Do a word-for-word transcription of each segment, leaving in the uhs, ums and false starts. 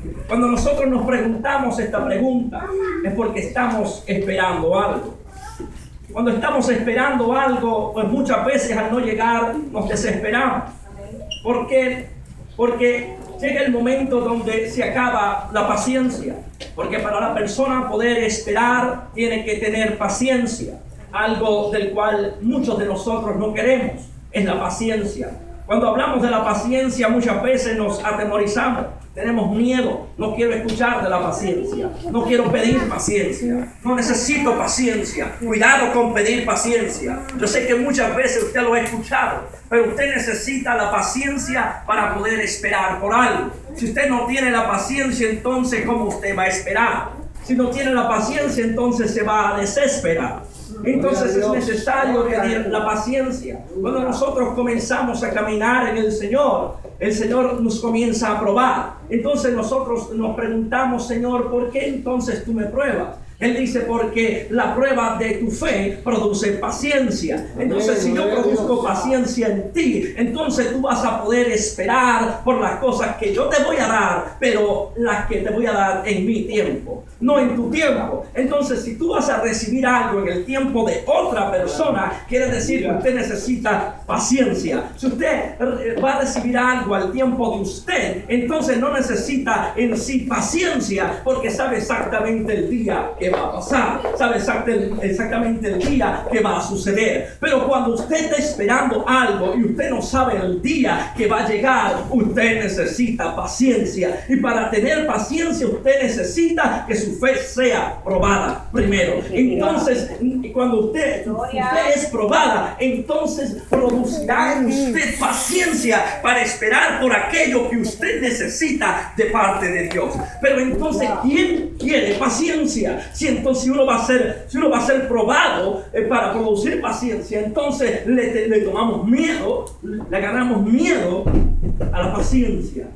Cuando nosotros nos preguntamos esta pregunta, es porque estamos esperando algo. Cuando estamos esperando algo, pues muchas veces al no llegar nos desesperamos. ¿Por qué? Porque llega el momento donde se acaba la paciencia. Porque para la persona poder esperar tiene que tener paciencia. Algo del cual muchos de nosotros no queremos es la paciencia. Cuando hablamos de la paciencia muchas veces nos atemorizamos. Tenemos miedo, no quiero escuchar de la paciencia, no quiero pedir paciencia, no necesito paciencia, cuidado con pedir paciencia. Yo sé que muchas veces usted lo ha escuchado, pero usted necesita la paciencia para poder esperar por algo. Si usted no tiene la paciencia, entonces ¿cómo usted va a esperar? Si no tiene la paciencia, entonces se va a desesperar. Entonces es necesario tener la paciencia. Cuando nosotros comenzamos a caminar en el Señor, el Señor nos comienza a probar. Entonces nosotros nos preguntamos, Señor, ¿por qué entonces tú me pruebas? Él dice, porque la prueba de tu fe produce paciencia. Entonces, si yo produzco paciencia en ti, entonces tú vas a poder esperar por las cosas que yo te voy a dar, pero las que te voy a dar en mi tiempo, no en tu tiempo. Entonces, si tú vas a recibir algo en el tiempo de otra persona, quiere decir que usted necesita paciencia. Si usted va a recibir algo al tiempo de usted, entonces no necesita en sí paciencia, porque sabe exactamente el día que va a pasar, sabe exactamente el día que va a suceder. Pero cuando usted está esperando algo y usted no sabe el día que va a llegar, usted necesita paciencia. Y para tener paciencia usted necesita que su fe sea probada primero. Entonces, cuando usted, usted es probada, entonces producirá en usted paciencia para esperar por aquello que usted necesita de parte de Dios. Pero entonces, ¿quién quiere paciencia? Si entonces uno va a ser, si uno va a ser probado eh, para producir paciencia, entonces le, le tomamos miedo, le agarramos miedo a la paciencia.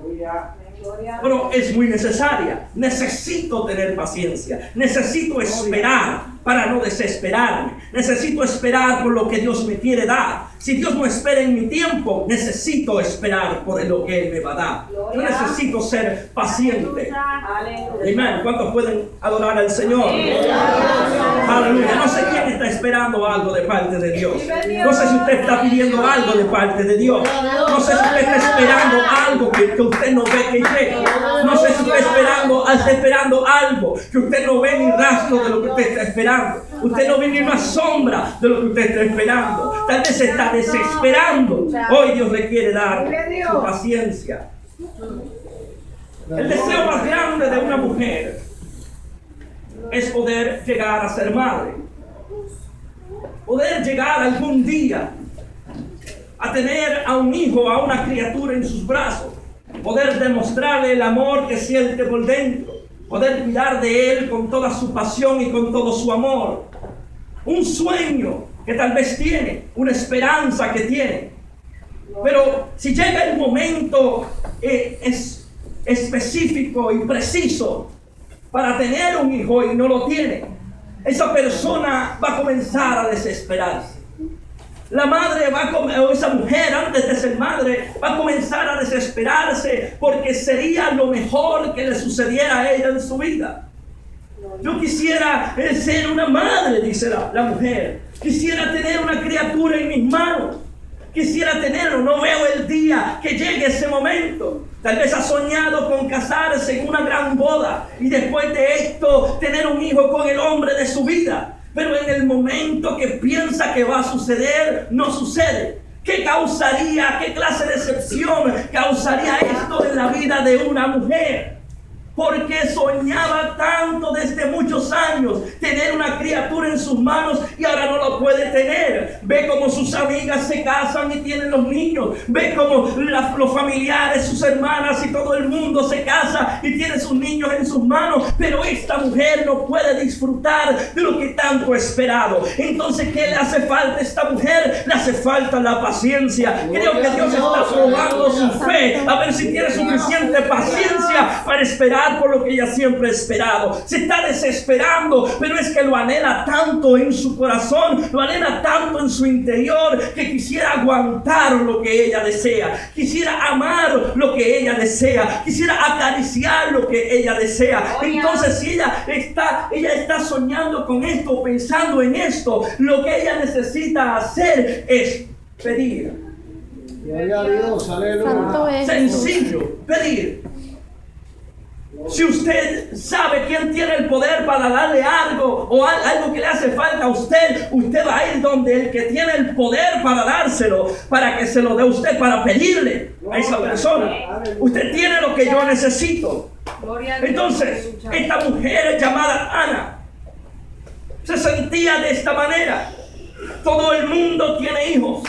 Pero es muy necesaria. Necesito tener paciencia. Necesito esperar para no desesperarme. Necesito esperar por lo que Dios me quiere dar. Si Dios no espera en mi tiempo, necesito esperar por lo que Él me va a dar. Yo necesito ser paciente. Amén. ¿Cuántos pueden adorar al Señor? Aleluya. No sé quién está esperando algo de parte de Dios. No sé si usted está pidiendo algo de parte de Dios. No sé si usted está esperando algo que, que usted no ve que llegue. No sé si usted está esperando, está esperando algo que usted no ve ni rastro de lo que usted está esperando. Usted no ve ni una sombra de lo que usted está esperando. Tal vez se está desesperando. Hoy Dios le quiere dar su paciencia. El deseo más grande de una mujer es poder llegar a ser madre. Poder llegar algún día a tener a un hijo, a una criatura en sus brazos. Poder demostrarle el amor que siente por dentro. Poder cuidar de él con toda su pasión y con todo su amor. Un sueño que tal vez tiene, una esperanza que tiene. Pero si llega el momento eh, es específico y preciso para tener un hijo y no lo tiene, esa persona va a comenzar a desesperarse. La madre va a, o esa mujer antes de ser madre va a comenzar a desesperarse porque sería lo mejor que le sucediera a ella en su vida. Yo quisiera ser una madre, dice la, la mujer. Quisiera tener una criatura en mis manos. Quisiera tenerlo, no veo el día que llegue ese momento. Tal vez ha soñado con casarse en una gran boda y después de esto tener un hijo con el hombre de su vida. Pero en el momento que piensa que va a suceder, no sucede. ¿Qué causaría, qué clase de decepción causaría esto en la vida de una mujer? Porque soñaba tanto desde muchos años tener una criatura en sus manos y ahora no lo puede tener. Ve cómo sus amigas se casan y tienen los niños. Ve cómo la, los familiares, sus hermanas y todo el mundo se casa y tiene sus niños en sus manos. Pero esta mujer no puede disfrutar de lo que tanto ha esperado. Entonces, ¿qué le hace falta a esta mujer? Le hace falta la paciencia. Creo que Dios está probando su fe a ver si tiene suficiente paciencia paciencia para esperar por lo que ella siempre ha esperado. Se está desesperando, pero es que lo anhela tanto en su corazón, lo anhela tanto en su interior, que quisiera aguantar lo que ella desea, quisiera amar lo que ella desea, quisiera acariciar lo que ella desea. Entonces, si ella está, ella está soñando con esto, pensando en esto, lo que ella necesita hacer es pedir. Gloria a Dios, aleluya. Sencillo, pedir. Si usted sabe quién tiene el poder para darle algo o algo que le hace falta a usted, usted va a ir donde el que tiene el poder para dárselo, para que se lo dé usted, para pedirle a esa persona. Usted tiene lo que yo necesito. Entonces, esta mujer llamada Ana se sentía de esta manera. Todo el mundo tiene hijos.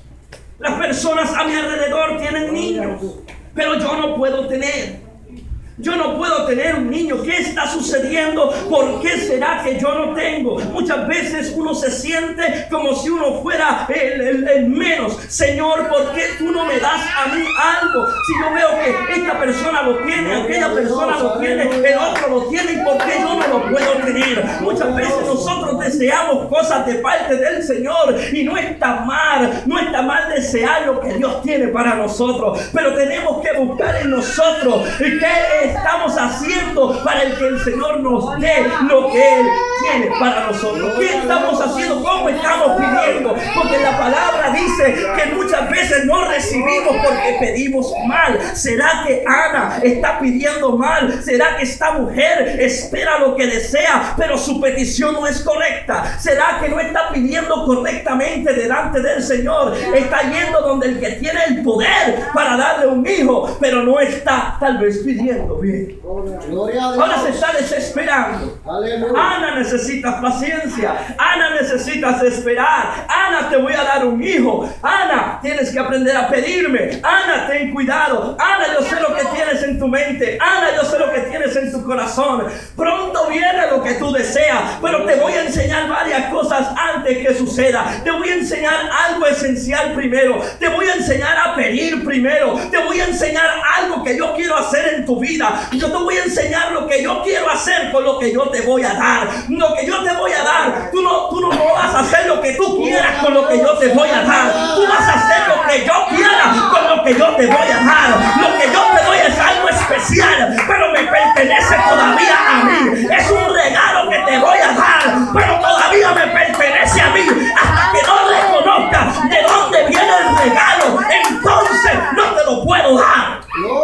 Las personas a mi alrededor tienen niños, pero yo no puedo tener. Yo no puedo tener un niño. ¿Qué está sucediendo? ¿Por qué será que yo no tengo? Muchas veces uno se siente como si uno fuera el, el, el menos. Señor, ¿por qué tú no me das a mí algo? Si yo veo que esta persona lo tiene, aquella persona lo tiene, el otro lo tiene, ¿y por qué yo no lo puedo tener? Muchas veces nosotros deseamos cosas de parte del Señor, y no está mal, no está mal desear lo que Dios tiene para nosotros, pero tenemos que buscar en nosotros qué estamos haciendo para el que el Señor nos dé lo que Él tiene para nosotros. ¿Qué estamos haciendo? ¿Cómo estamos pidiendo? Porque la palabra dice que muchas veces no recibimos porque pedimos mal. ¿Será que Ana está pidiendo mal? ¿Será que esta mujer espera lo que desea, pero su petición no es correcta? ¿Será que no está pidiendo correctamente delante del Señor? Está yendo donde el que tiene el poder para darle un hijo, pero no está tal vez pidiendo bien. Ahora se está desesperando. Aleluya. Ana, necesitas paciencia. Ana, necesitas esperar. Ana, te voy a dar un hijo. Ana, tienes que aprender a pedirme. Ana, ten cuidado. Ana, yo sé lo que tienes en tu mente. Ana, yo sé lo que tienes en tu corazón. Pronto viene lo que tú deseas, pero te voy a enseñar varias cosas antes que suceda. Te voy a enseñar algo esencial primero. Te voy a enseñar a pedir primero. Te voy a enseñar algo que yo quiero hacer en tu vida. Yo te voy a enseñar lo que yo quiero hacer con lo que yo te voy a dar. Lo que yo te voy a dar, tú no, tú no vas a hacer lo que tú quieras con lo que yo te voy a dar. Tú vas a hacer lo que yo quiera con lo que yo te voy a dar. Lo que yo te doy es algo especial, pero me pertenece todavía a mí. Es un regalo que te voy a dar, pero todavía me pertenece a mí. Hasta que no reconozca de dónde viene el regalo, entonces no te lo puedo dar.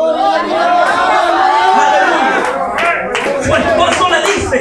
Su esposo le dice: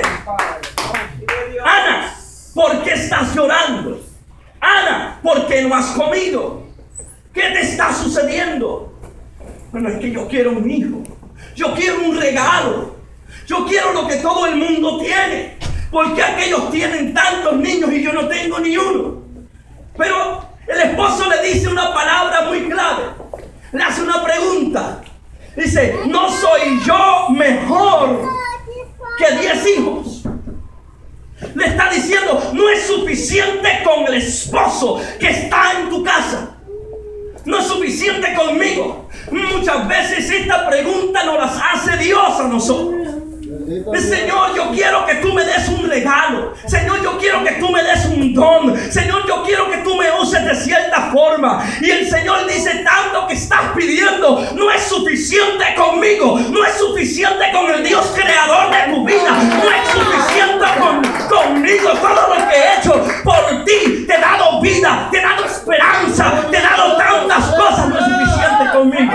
Ana, ¿por qué estás llorando? Ana, ¿por qué no has comido? ¿Qué te está sucediendo? Bueno, es que yo quiero un hijo. Yo quiero un regalo. Yo quiero lo que todo el mundo tiene. ¿Por qué aquellos tienen tantos niños y yo no tengo ni uno? Pero el esposo le dice una palabra muy clave. Le hace una pregunta. Dice: ¿no soy yo mejor que diez hijos? Le está diciendo: no es suficiente con el esposo que está en tu casa. No es suficiente conmigo. Muchas veces esta pregunta nos las hace Dios a nosotros. Señor, yo quiero que tú me des un regalo. Señor, yo quiero que tú me des un don. Señor, yo quiero que tú me uses de cierta forma. Y el Señor dice: tanto que estás pidiendo no es suficiente conmigo. No es suficiente con el Dios creador de tu vida. No es suficiente con, conmigo. Todo lo que he hecho por ti, te he dado vida, te he dado esperanza, te he dado tantas cosas. No es suficiente conmigo.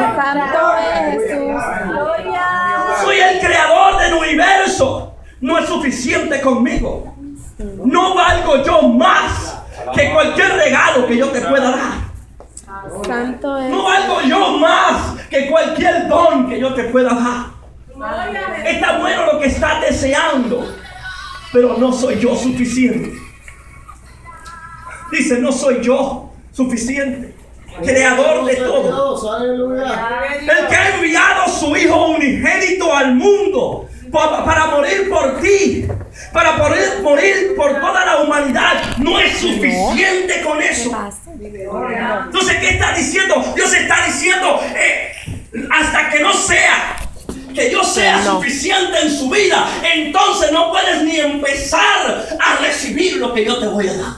Soy el creador del universo. No es suficiente conmigo. No valgo yo más que cualquier regalo que yo te pueda dar. Santo es. No valgo yo más que cualquier don que yo te pueda dar. Está bueno lo que estás deseando, pero no soy yo suficiente. Dice: no soy yo suficiente. Creador de todo. El que ha enviado a su Hijo unigénito al mundo para, para morir por ti, para poder morir por toda la humanidad. No es suficiente con eso. Entonces, ¿qué está diciendo? Dios está diciendo: eh, hasta que no sea que yo sea no. suficiente en su vida, entonces no puedes ni empezar a recibir lo que yo te voy a dar.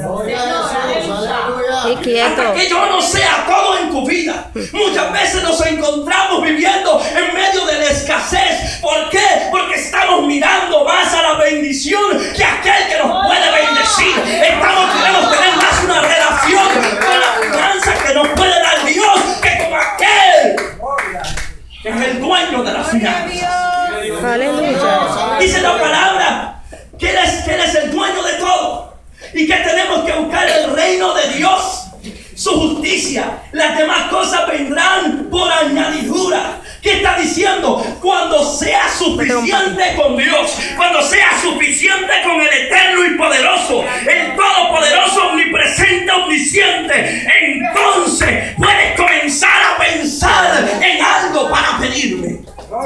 Y quieto. Hasta que yo no sea todo en tu vida. Muchas veces nos encontramos viviendo en medio de la escasez. ¿Por qué? Porque estamos mirando más a la bendición que a aquel que nos puede bendecir. Estamos queremos tener más una relación con la finanza que nos puede dar Dios que con aquel que es el dueño de las finanzas. Aleluya. Dice la palabra que él, es, que él es el dueño de todo y que tenemos que buscar el reino de Dios, su justicia. Las demás cosas vendrán por añadidura. ¿Qué está diciendo? Cuando sea suficiente con Dios, cuando sea suficiente con el eterno y poderoso, el todopoderoso, omnipresente, omnisciente, entonces puedes comenzar a pensar en algo para pedirme.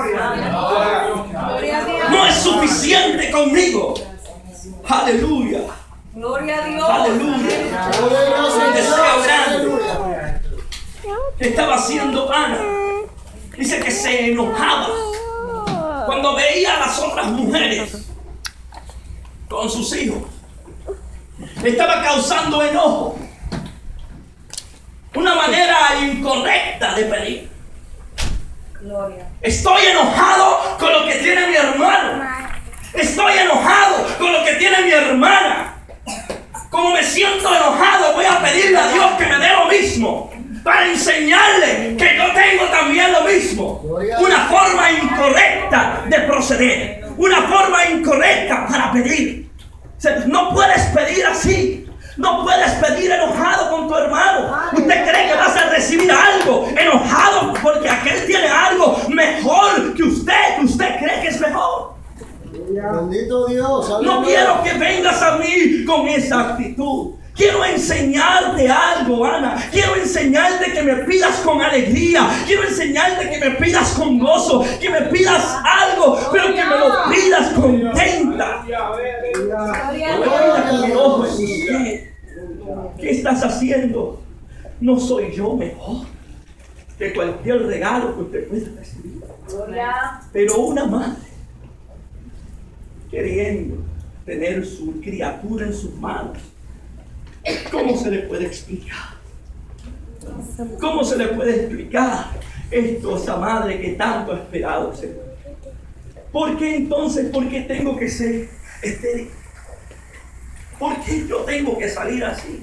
No es suficiente conmigo. Aleluya. Gloria a Dios. Aleluya. Un deseo grande que estaba haciendo Ana. Dice que se enojaba cuando veía a las otras mujeres con sus hijos. Estaba causando enojo. Una manera incorrecta de pedir. Gloria. Estoy enojado con lo que tiene mi hermano. Estoy enojado con lo que tiene mi hermana. Como me siento enojado, voy a pedirle a Dios que me dé lo mismo, para enseñarle que yo tengo también lo mismo. Una forma incorrecta de proceder, una forma incorrecta para pedir. No puedes pedir así. No puedes pedir enojado con tu hermano. Usted cree que vas a recibir algo enojado porque aquel tiene algo mejor que usted, que usted cree que es mejor. Bendito Dios. No quiero que vengas a mí con esa actitud. Quiero enseñarte algo, Ana. Quiero enseñarte que me pidas con alegría. Quiero enseñarte que me pidas con gozo. Que me pidas algo, pero que me lo pidas contenta. No me pidas con enojo en usted. ¿Qué estás haciendo? No soy yo mejor que cualquier regalo que usted pueda recibir. Pero una madre queriendo tener su criatura en sus manos, ¿cómo se le puede explicar? ¿Cómo se le puede explicar esto a esa madre que tanto ha esperado, Señor? ¿Por qué entonces? ¿Por qué tengo que ser estéril? ¿Por qué yo tengo que salir así?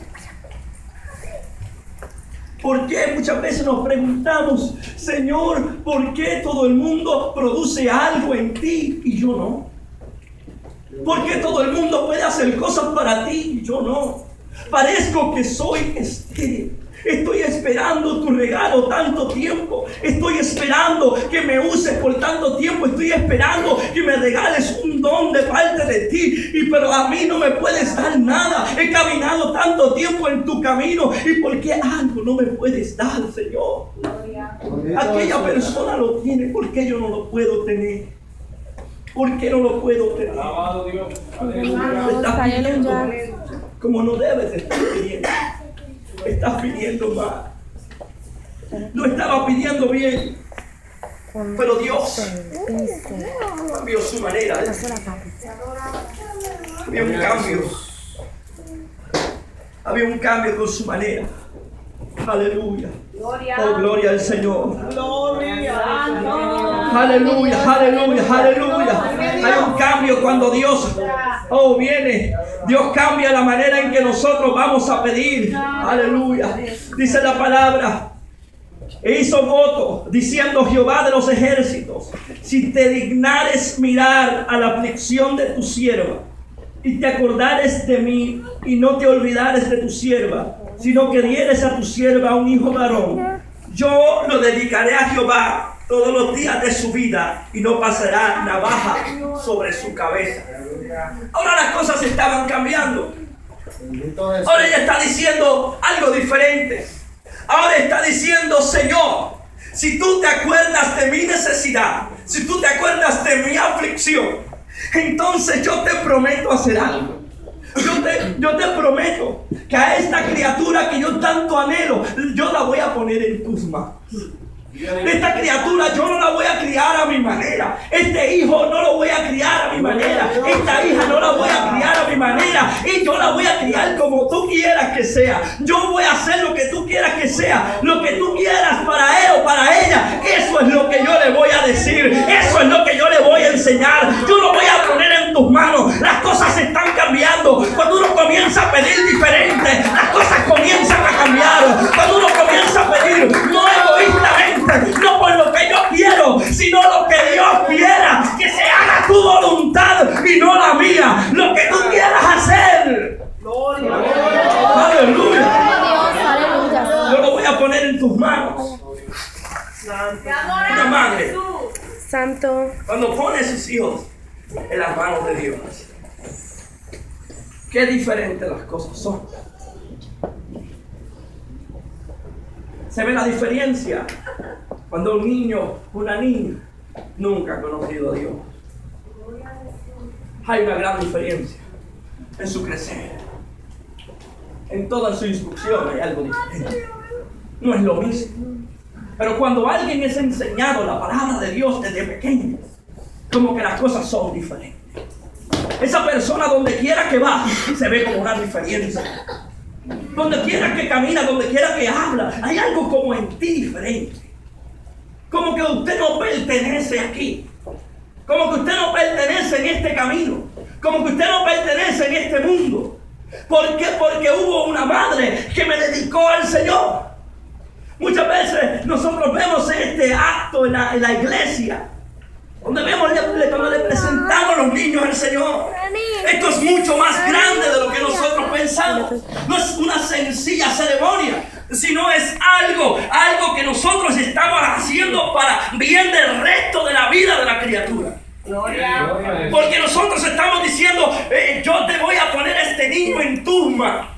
¿Por qué muchas veces nos preguntamos, Señor, ¿por qué todo el mundo produce algo en ti y yo no? ¿Por qué todo el mundo puede hacer cosas para ti y yo no? Parezco que soy estéril. Estoy esperando tu regalo tanto tiempo. Estoy esperando que me uses por tanto tiempo. Estoy esperando que me regales un don de parte de ti. Y pero a mí no me puedes dar nada. He caminado tanto tiempo en tu camino. ¿Y por qué algo no me puedes dar, Señor? Aquella persona lo tiene. ¿Por qué yo no lo puedo tener? ¿Por qué no lo puedo tener? Alabado Dios. Me estás pidiendo como no debes estar pidiendo. Estás pidiendo mal. Lo estaba pidiendo bien, pero Dios cambió su manera de ser. Había un cambio. Había un cambio con su manera. Aleluya. Oh, gloria al Señor. Aleluya, aleluya, aleluya. Hay un cambio cuando Dios, oh, viene. Dios cambia la manera en que nosotros vamos a pedir. Aleluya. Dice la palabra. E hizo voto diciendo: Jehová de los ejércitos, si te dignares mirar a la aflicción de tu sierva y te acordares de mí y no te olvidares de tu sierva, sino que dieres a tu sierva un hijo varón, yo lo dedicaré a Jehová todos los días de su vida y no pasará navaja sobre su cabeza. Ahora las cosas estaban cambiando. Ahora ella está diciendo algo diferente. Ahora está diciendo: Señor, si tú te acuerdas de mi necesidad, si tú te acuerdas de mi aflicción, entonces yo te prometo hacer algo. Yo te, yo te prometo que a esta criatura que yo tanto anhelo, yo la voy a poner en tus manos. Esta criatura yo no la voy a criar a mi manera. Este hijo no lo voy a criar a mi manera. Esta hija no la voy a criar a mi manera. Y yo la voy a criar como tú quieras que sea. Yo voy a hacer lo que tú quieras que sea. Lo que tú quieras para él o para ella. Eso es lo que yo le voy a decir. Eso es lo que yo le voy a enseñar. Yo lo voy a poner en tus manos. Las cosas se están cambiando. Cuando uno comienza a pedir diferente, las cosas comienzan a cambiar. Cuando uno comienza a pedir, no egoístamente, no por lo que yo quiero, sino lo que Dios quiera, que se haga tu voluntad y no la mía, lo que tú quieras hacer. Aleluya. Yo lo voy a poner en tus manos. Una madre, Santo, cuando pone a sus hijos en las manos de Dios, qué diferentes las cosas son. Se ve la diferencia cuando un niño, una niña, nunca ha conocido a Dios. Hay una gran diferencia en su crecer. En toda su instrucción hay algo diferente. No es lo mismo. Pero cuando alguien es enseñado la palabra de Dios desde pequeño, como que las cosas son diferentes. Esa persona donde quiera que va, se ve como una diferencia. Donde quiera que camina, donde quiera que habla, hay algo como en ti diferente. Como que usted no pertenece aquí. Como que usted no pertenece en este camino. Como que usted no pertenece en este mundo. ¿Por qué? Porque hubo una madre que me dedicó al Señor. Muchas veces nosotros vemos este acto en la, en la iglesia, donde vemos le, cuando le presentamos a los niños al Señor. Esto es mucho más grande de lo que nosotros pensamos. No es una sencilla ceremonia, sino es algo, algo que nosotros estamos haciendo para bien del resto de la vida de la criatura. Gloria. Porque nosotros estamos diciendo, eh, yo te voy a poner a este niño en tus manos.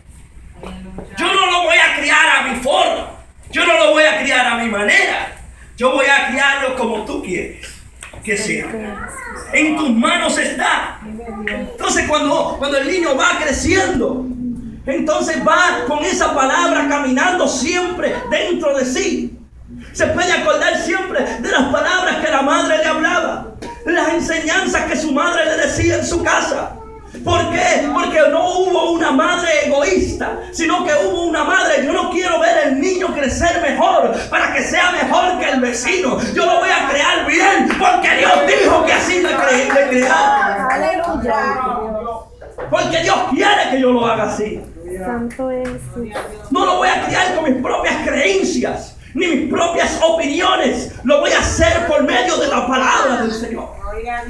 Yo no lo voy a criar a mi forma. Yo no lo voy a criar a mi manera. Yo voy a criarlo como tú quieres que sea. En tus manos está. Entonces cuando, cuando el niño va creciendo, entonces va con esa palabra caminando siempre dentro de sí. Se puede acordar siempre de las palabras que la madre le hablaba, las enseñanzas que su madre le decía en su casa. ¿Por qué? Porque no hubo una madre egoísta, sino que hubo una madre. Yo no quiero ver el niño crecer mejor para que sea mejor que el vecino. Yo lo voy a crear bien porque Dios dijo que así le crear. aleluya. Porque Dios quiere que yo lo haga así. Santo es. No lo voy a criar con mis propias creencias, ni mis propias opiniones. Lo voy a hacer por medio de la palabra del Señor.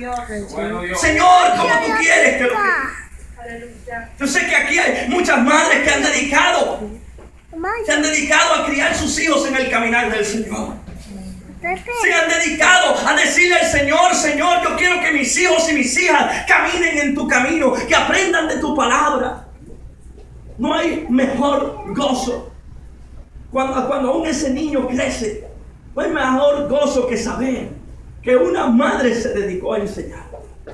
Señor, como tú quieres que lo críe. Yo sé que aquí hay muchas madres que han dedicado, se han dedicado a criar sus hijos en el caminar del Señor. Se han dedicado a decirle al Señor, Señor, yo quiero que mis hijos y mis hijas caminen en tu camino, que aprendan de tu palabra. No hay mejor gozo cuando, cuando aún ese niño crece. No hay mejor gozo que saber que una madre se dedicó a enseñar.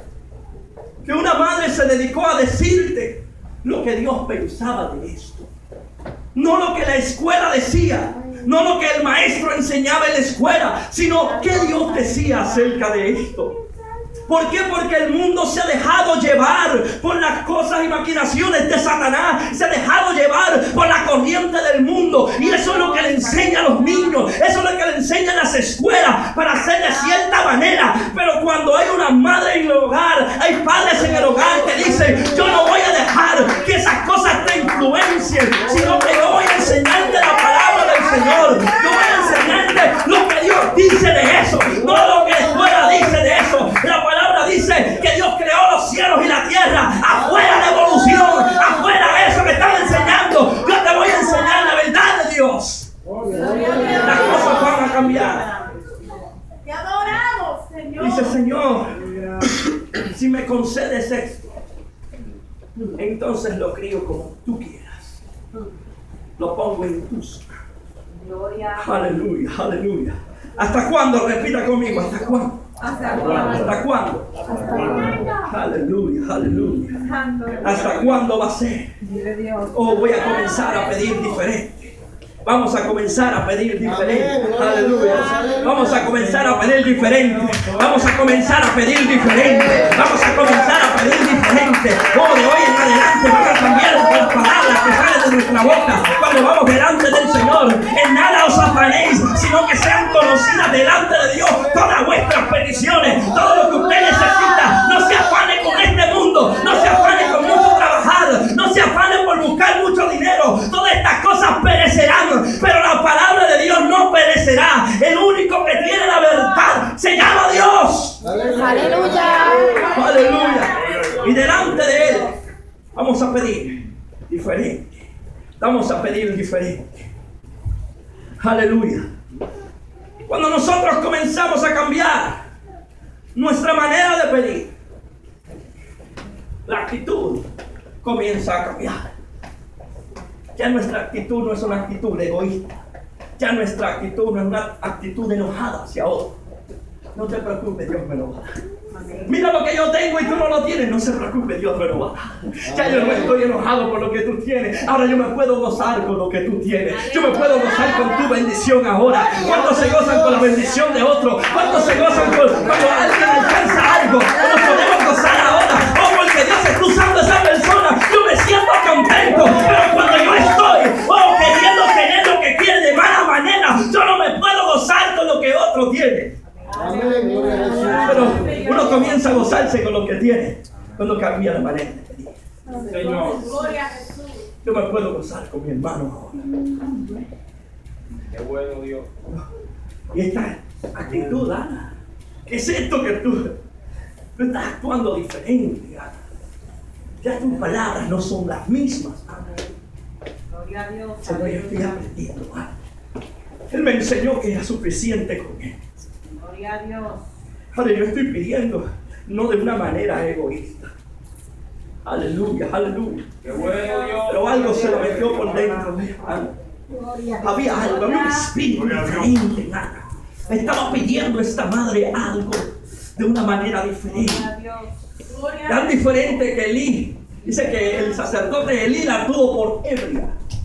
Que una madre se dedicó a decirte lo que Dios pensaba de esto. No lo que la escuela decía, no lo que el maestro enseñaba en la escuela, sino qué Dios decía acerca de esto. ¿Por qué? Porque el mundo se ha dejado llevar por las cosas y maquinaciones de Satanás. Se ha dejado llevar por la corriente del mundo. Y eso es lo que le enseña a los niños. Eso es lo que le enseña en las escuelas para hacer de cierta manera. Pero cuando hay una madre en el hogar, hay padres en el hogar que dicen, yo no voy a dejar que esas cosas te influencien, sino que yo voy a enseñarte la palabra del Señor. Yo voy a enseñarte lo que Dios dice de eso, no lo que la escuela dice de eso. La palabra dice que Dios creó los cielos y la tierra. Afuera la evolución, afuera eso que están enseñando. Yo te voy a enseñar la verdad de Dios. Las cosas van a cambiar. Te adoramos, Señor. Dice, Señor, si me concedes esto, entonces lo crío como tú quieras. Lo pongo en tus manos. Aleluya, aleluya. ¿Hasta cuándo? Repita conmigo, ¿hasta cuándo? ¿Hasta cuándo? ¿Hasta cuándo? Aleluya, aleluya. ¿Hasta cuándo va a ser? Oh, voy a comenzar a pedir diferente. Vamos a comenzar a pedir diferente. Amén. Aleluya. Vamos a comenzar a pedir diferente. Vamos a comenzar a pedir diferente. Vamos a comenzar a pedir diferente. Oh, de hoy en adelante van a cambiar las palabras que salen de nuestra boca cuando vamos delante del Señor. En nada os afanéis, sino que sean conocidas delante de Dios todas vuestras peticiones, todo lo que usted necesita. No se afane con este mundo, no se afane con mucho trabajar, no se afane por buscar mucho dinero. Todas estas cosas perecerán, pero la palabra de Dios no perecerá. El único que tiene la verdad se llama Dios. Aleluya. Aleluya. Y delante de Él vamos a pedir diferente. Vamos a pedir diferente. Aleluya. Cuando nosotros comenzamos a cambiar nuestra manera de pedir, la actitud comienza a cambiar. Ya nuestra actitud no es una actitud egoísta. Ya nuestra actitud no es una actitud enojada hacia otro. No te preocupes, Dios me lo va a dar. Mira lo que yo tengo y tú no lo tienes. No se preocupe, Dios me lo va a dar. Ya yo no estoy enojado por lo que tú tienes. Ahora yo me puedo gozar con lo que tú tienes. Yo me puedo gozar con tu bendición ahora. ¿Cuántos se gozan con la bendición de otro? ¿Cuántos se gozan con, cuando alguien alcanza algo? Nos podemos gozar ahora. Oh, porque Dios está usando a esa persona. Yo me siento contento. Pero cuando yo estoy, oh, queriendo tener lo que quiere de mala manera, yo no me puedo gozar con lo que otro tiene. Pero uno comienza a gozarse con lo que tiene cuando cambia de manera de pedir. Señor, yo me puedo gozar con mi hermano ahora. Qué bueno, Dios. Y esta actitud, Ana, ¿qué es esto que tú, tú estás actuando diferente, Ana? Ya tus palabras no son las mismas, Ana. Gloria a Dios. Señor, yo estoy aprendiendo, Ana. Él me enseñó que era suficiente con él. Gloria a Dios. Ahora yo estoy pidiendo, no de una manera egoísta. Aleluya, aleluya. Qué bueno, Dios. Pero algo se lo metió por dentro de Ana. Había algo, había un espíritu diferente en Ana. Estaba pidiendo esta madre algo de una manera diferente. Gloria a Dios. Gloria a Tan Dios. diferente que Elí. Dice que el sacerdote Elí la tuvo por ebria.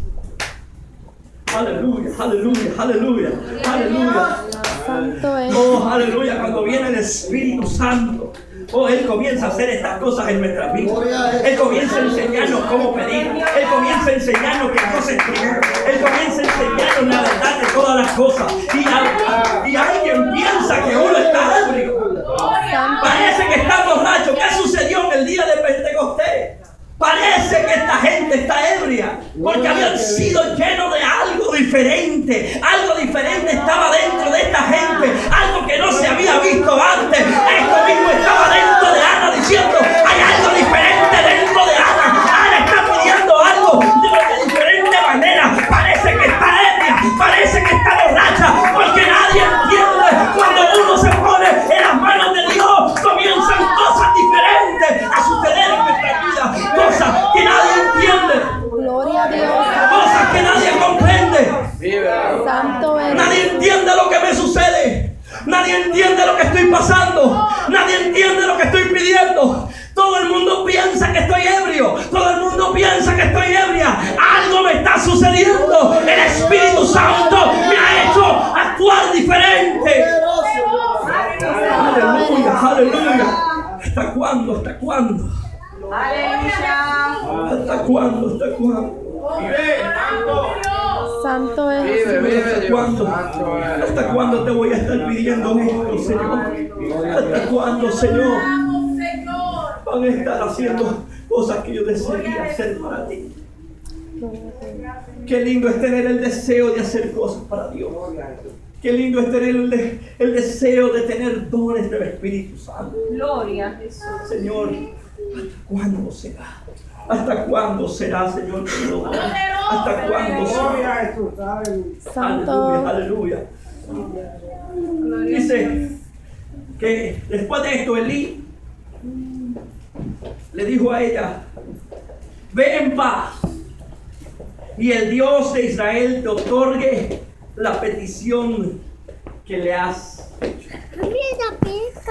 Aleluya, aleluya, aleluya, aleluya. Santo es. Oh, aleluya, cuando viene el Espíritu Santo, oh, Él comienza a hacer estas cosas en nuestras vidas. Él comienza a enseñarnos cómo pedir. Él comienza a enseñarnos qué cosas escribir. Él comienza a enseñarnos la verdad de todas las cosas. Y, al- y alguien piensa que uno está ebrio. Parece que está borracho. ¿Qué sucedió en el día de Pentecostés? Parece que esta gente está ebria porque habían sido llenos de algo diferente. Algo diferente estaba dentro de esta gente, algo que no se había visto antes. Esto mismo estaba dentro de Ana diciendo: hay algo diferente dentro de Ana. Ana está pidiendo algo de diferente manera. Parece que está ebria, parece que está borracha, porque nadie entiende. Cuando uno se pone en las manos de Dios, comienzan cosas diferentes a suceder en nuestra vida. Cosas que nadie entiende, Gloria a Dios. cosas que nadie comprende. Santo es. Nadie entiende lo que me sucede. Nadie entiende lo que estoy pasando. Nadie entiende lo que estoy pidiendo. Todo el mundo piensa que estoy ebrio. Todo el mundo piensa que estoy ebria. Algo me está sucediendo. El Espíritu Santo me ha hecho actuar diferente. Aleluya, aleluya. ¿Hasta cuándo? ¿Hasta cuándo? Aleluya. ¿Hasta cuándo? ¿Hasta cuándo? Santo es. Vive, vive, ¿Hasta Dios. cuándo? Santo es. ¿Hasta cuándo te voy a estar pidiendo esto, Señor? ¿Hasta cuándo, Señor, Vamos, Señor. van a estar haciendo cosas que yo desearía hacer para ti? Qué lindo es tener el deseo de hacer cosas para Dios. Qué lindo es tener el, de- el deseo de tener dones del Espíritu Santo. Gloria a Jesús. Señor, ¿hasta cuándo será? ¿Hasta cuándo será, Señor? que lo doy? ¿Hasta cuándo será? Santo. Aleluya, aleluya. Dice que después de esto Elí le dijo a ella: ve en paz y el Dios de Israel te otorgue la petición que le has hecho.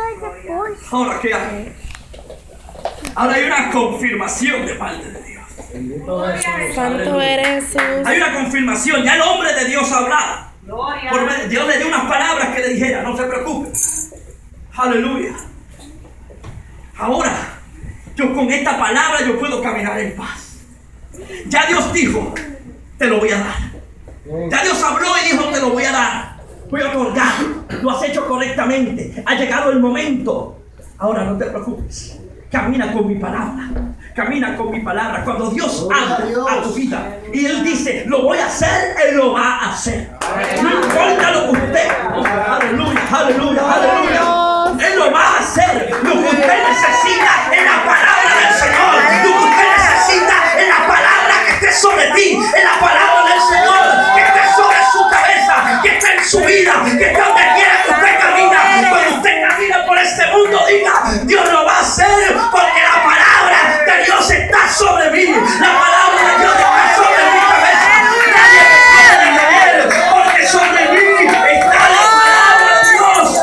Ahora, ¿qué hay? Ahora hay una confirmación de parte de Dios. Bendito Jesús. Santo eres Jesús. Hay una confirmación. Ya el hombre de Dios hablaba. Gloria. Por medio- Dios le dio unas palabras que le dijera, no se preocupe. Aleluya. Ahora, yo con esta palabra yo puedo caminar en paz. Ya Dios dijo, te lo voy a dar. Ya Dios habló y dijo, te lo voy a dar. Voy a otorgar. Lo has hecho correctamente. Ha llegado el momento. Ahora no te preocupes. Camina con mi palabra. Camina con mi palabra. Cuando Dios habla a tu vida y Él dice, lo voy a hacer, Él lo va a hacer. No importa lo que usted. Aleluya, aleluya, aleluya. Él lo va a hacer. Lo que usted necesita es la palabra del Señor. Lo que usted necesita es la palabra que esté sobre ti. Es la palabra del Señor que esté sobre su cabeza, que esté en su vida, que esté donde quiera que usted camina. Cuando usted camina por este mundo, diga, Dios lo va a hacer porque la palabra de Dios está sobre mí. La palabra de Dios está sobre mi cabeza. Nadie me puede detener porque sobre mí está la palabra de Dios.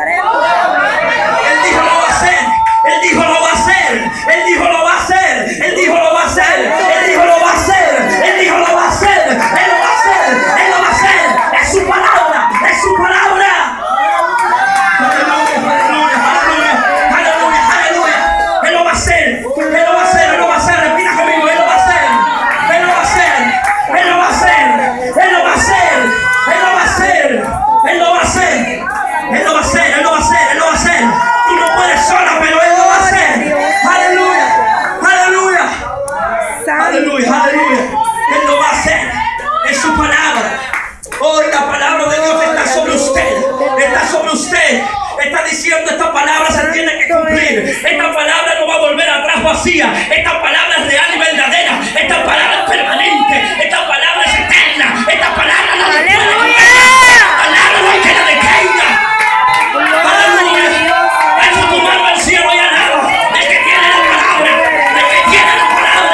Él dijo lo va a hacer. Él dijo lo va a hacer. Él dijo lo va a hacer. Él dijo lo va a hacer. Él dijo lo va a hacer. Él dijo lo va a hacer. Él lo va a hacer. Él lo va a hacer. Es su palabra. Es su palabra. Aleluya, aleluya, aleluya, aleluya, aleluya. Él lo va a hacer. Él lo va a hacer. Él lo va a hacer. Repita conmigo. Él lo va a hacer. Él lo va a hacer. Él lo va a hacer. Él lo va a hacer. Él lo va a hacer. Él lo va a hacer. Él lo va a hacer. Él lo va a hacer. Él lo va a hacer. Tú no puedes sola, pero Él lo va a hacer. Aleluya. Aleluya. Aleluya. Aleluya. Él lo va a hacer. Es su palabra. Hoy la palabra de Dios está sobre usted. Está sobre usted. Está diciendo esta palabra se tiene que cumplir. Esta palabra no va a volver atrás vacía. Esta palabra es real y verdadera. Esta palabra es permanente. Esta palabra es eterna. Esta palabra no le puede quitar. Esta palabra no hay que la detenga. Aleluya. Eso tu mano al cielo y alaba. El que tiene la palabra. El que tiene la palabra.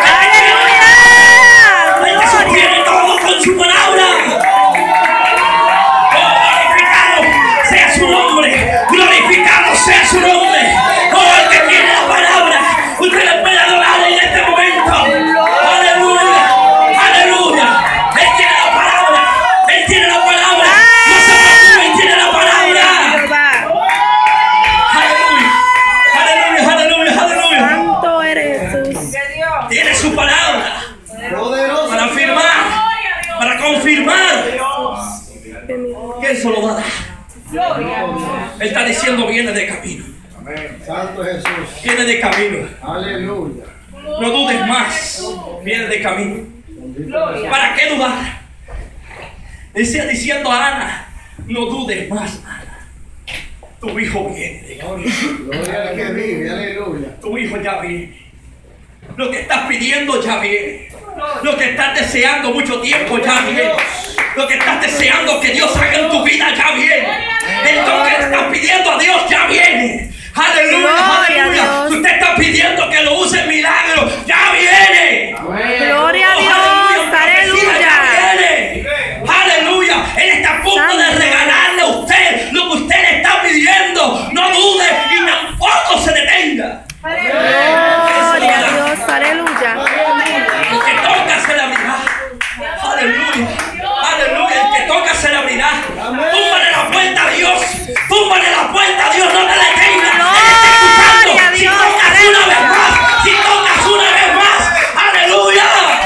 El que sostiene todo con su palabra. Glorificado sea su nombre. Glorificado sea su nombre. Oh, el que tiene la palabra. Usted le puede adorar en este momento. Aleluya. Aleluya. Él tiene la palabra. Él tiene la palabra. No se preocupe, Él tiene la palabra. Aleluya. Aleluya, aleluya, aleluya. Santo eres Jesús. Que Dios. Tiene su palabra Poderoso. para afirmar, para confirmar que Él se lo va a dar. Gloria. Él está diciendo, viene de camino. Santo Jesús. Viene de camino. Aleluya. No dudes más. Viene de camino. Gloria. ¿Para qué dudar? Decía diciendo a Ana, no dudes más, Ana. Tu hijo viene de camino. Gloria al que vive. Aleluya. Tu hijo ya viene. Lo que estás pidiendo ya viene. Lo que estás deseando mucho tiempo ya viene. Lo que estás deseando que Dios haga en tu vida ya viene. El don que estás pidiendo a Dios ya viene. Aleluya, Gloria a aleluya. Dios. Usted está pidiendo que lo use en milagro. Ya viene. Gloria a Oh, Dios. profecía, ya Aleluya. viene. Aleluya. Él está a punto de Santo. regalarle a usted lo que usted le está pidiendo. No dude y tampoco se detenga. Gloria a Dios. Aleluya. El que toca se le abrirá. Aleluya. Aleluya. El que toca se le abrirá. Túmbale la puerta a Dios. Túmbale la puerta a Dios. No te detengas. Él está escuchando. Gloria a Si Dios. tocas una vez más. Si tocas una vez más. Aleluya.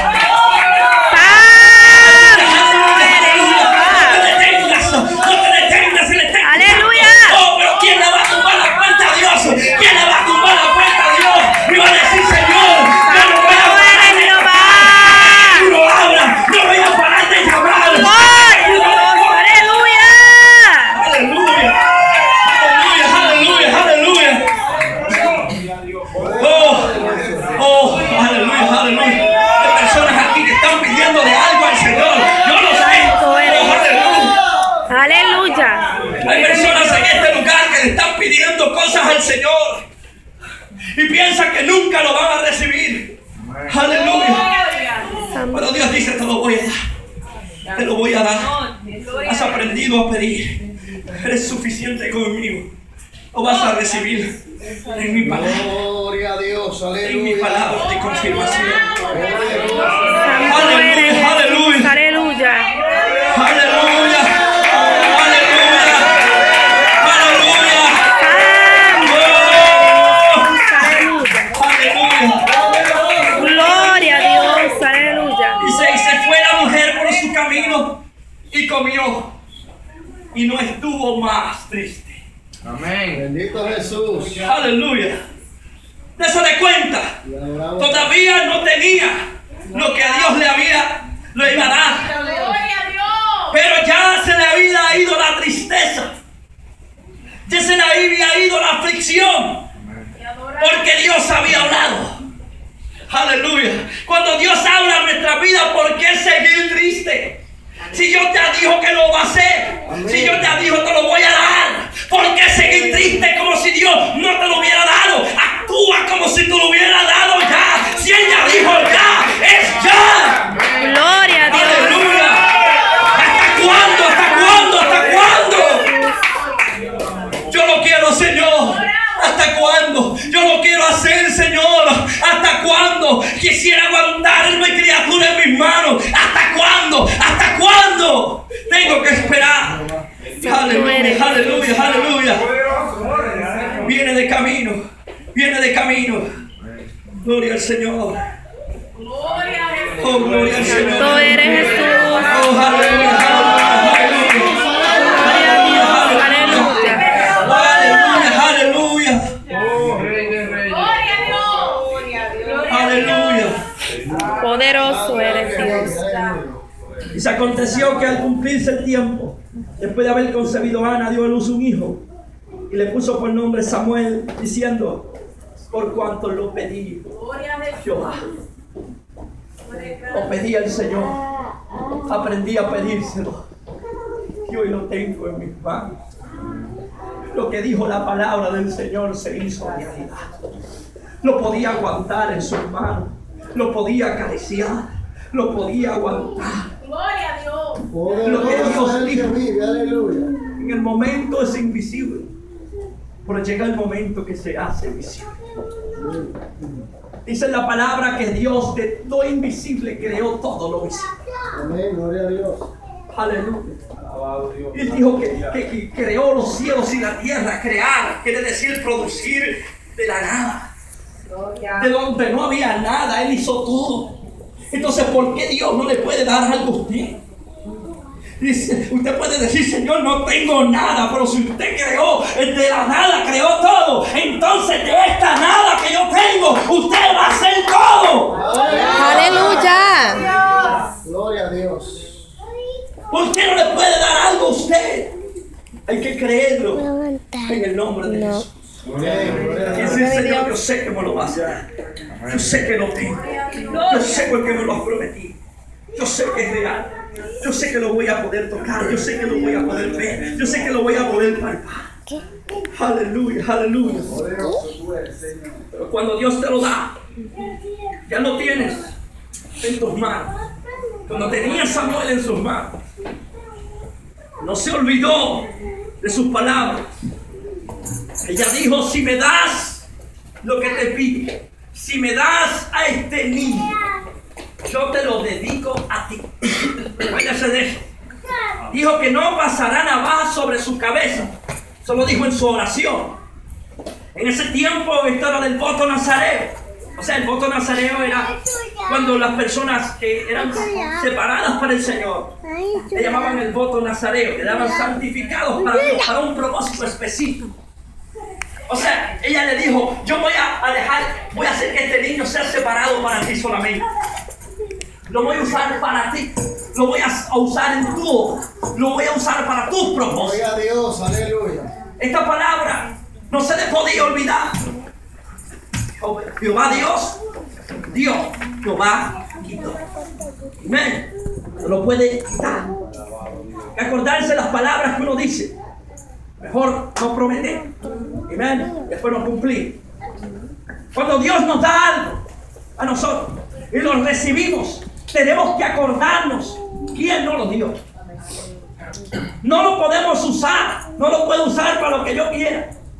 Santo eres No te Jehová. detengas. No te detengas. Él está escuchando. Aleluya. Oh, pero ¿quién le va a tumbar la puerta a Dios? ¿Quién le va a tumbar la puerta a Dios? Y va a decir, Señor, yo no voy a Santo parar eres de Jehová. tú no hablas, no voy a parar de llamar. Gloria a Dios. Aleluya. Aleluya. Aleluya, aleluya, aleluya. Oh, oh, aleluya, aleluya. Hay personas aquí que están pidiéndole algo al Señor. Yo lo sé. Santo eres. Oh, aleluya. Aleluya. Hay personas en este lugar que le están pidiendo cosas al Señor y piensan que nunca lo van a recibir. Aleluya. Gloria. Pero Dios dice, te lo voy a dar. Te lo voy a dar. Has aprendido a pedir. Eres suficiente conmigo. lo vas a recibir en mi palabra. Gloria a Dios, En mi aleluya. palabra de confirmación. Santo Aleluya, eres aleluya. Jesús. Aleluya. Aleluya. Aleluya. Aleluya. Santo eres Jesús. Aleluya. Aleluya. Gloria a Dios. Aleluya. Dice, y se fue la mujer por su camino y comió y no estuvo más triste. Amén. Bendito Jesús. Aleluya. Dese de cuenta, Y adoramos. todavía no tenía lo que Dios le había, le iba a dar. Gloria a Dios. Pero ya se le había ido la tristeza. Ya se le había ido la aflicción. Porque Dios había hablado. Aleluya. Cuando Dios habla en nuestra vida, ¿por qué seguir triste? Si Dios te dijo que lo va a hacer, si Dios te dijo te lo voy a dar, ¿por qué seguir triste como si Dios no te lo hubiera dado? Actúa como si te lo hubiera dado ya. Si Él ya dijo ya, es ya. Gloria a Dios. Aleluya. ¿Hasta cuándo? ¿Hasta cuándo? ¿Hasta cuándo? Yo lo quiero, Señor. ¿Hasta cuándo? Yo lo quiero hacer, Señor. ¿Hasta cuándo? Quisiera aguantar mi criatura en mis manos. ¿Hasta cuándo? ¿Hasta cuándo? Tengo que esperar. Aleluya, aleluya, aleluya. Viene de camino. Viene de camino. Gloria al Señor. Gloria a Jesús. Oh, gloria al Señor. Santo eres Jesús. Oh, aleluya, aleluya, aleluya. Gloria a Dios. Aleluya. Aleluya, aleluya. Oh, Rey de Reyes. Gloria a Dios. Gloria a Dios. Aleluya. Poderoso eres Dios. Y se aconteció que al cumplirse el tiempo, después de haber concebido Ana, dio a luz un hijo y le puso por nombre Samuel, diciendo, por cuanto lo pedí, Gloria a Jesús. Jehová. Lo pedí al Señor, aprendí a pedírselo y hoy lo tengo en mis manos. Lo que dijo la palabra del Señor se hizo realidad. Lo podía aguantar en sus manos, lo podía acariciar, lo podía aguantar. Gloria a Dios. Lo que Dios Poderoso es el que dijo. vive, aleluya. En el momento es invisible, pero llega el momento que se hace visible. Dice la palabra que Dios de lo invisible creó todo lo visible. Amén, gloria a Dios. Aleluya. Alabado Dios. Él dijo que, que- que creó los cielos y la tierra. Crear quiere decir producir de la nada. De donde no había nada, Él hizo todo. Entonces, ¿por qué Dios no le puede dar algo a usted? Dice, usted puede decir, Señor, no tengo nada, pero si usted creó de la nada, creó todo, entonces de esta nada que yo tengo, usted va a hacer todo. Aleluya. Gloria a Dios. Usted no le puede dar algo a usted. Hay que creerlo en el nombre de Jesús. Amén, gloria a Y Dios. decir, Señor, yo sé que me lo vas a dar. Yo sé que lo tengo. Yo sé por qué me lo has prometido. Yo sé que es real. Yo sé que lo voy a poder tocar. Yo sé que lo voy a poder ver. Yo sé que lo voy a poder palpar. Aleluya, aleluya. Pero cuando Dios te lo da, ya lo tienes en tus manos. Cuando tenía Samuel en sus manos, no se olvidó de sus palabras. Ella dijo, si me das lo que te pido, si me das a este niño, yo te lo dedico a ti. Váyase de eso. Dijo que no pasará navaja sobre su cabeza. Solo dijo en su oración. En ese tiempo, esto era del voto nazareo. O sea, el voto nazareo era cuando las personas que eran separadas para el Señor, le llamaban el voto nazareo, quedaban santificados para Dios, para un propósito específico. O sea, ella le dijo, yo voy a, a dejar, voy a hacer que este niño sea separado para ti solamente. Lo voy a usar para ti, lo voy a, a usar en tu obra, lo voy a usar para tus propósitos. Gloria a Dios, aleluya. Esta palabra no se le podía olvidar. Jehová Dios, Dios, Jehová quitó. Amén. No lo puede quitar. Hay que acordarse las palabras que uno dice. Mejor no prometer. Amén. Después no cumplir. Cuando Dios nos da algo a nosotros y lo recibimos, tenemos que acordarnos quién nos lo dio. No lo podemos usar. No lo puedo usar para lo que yo quiera.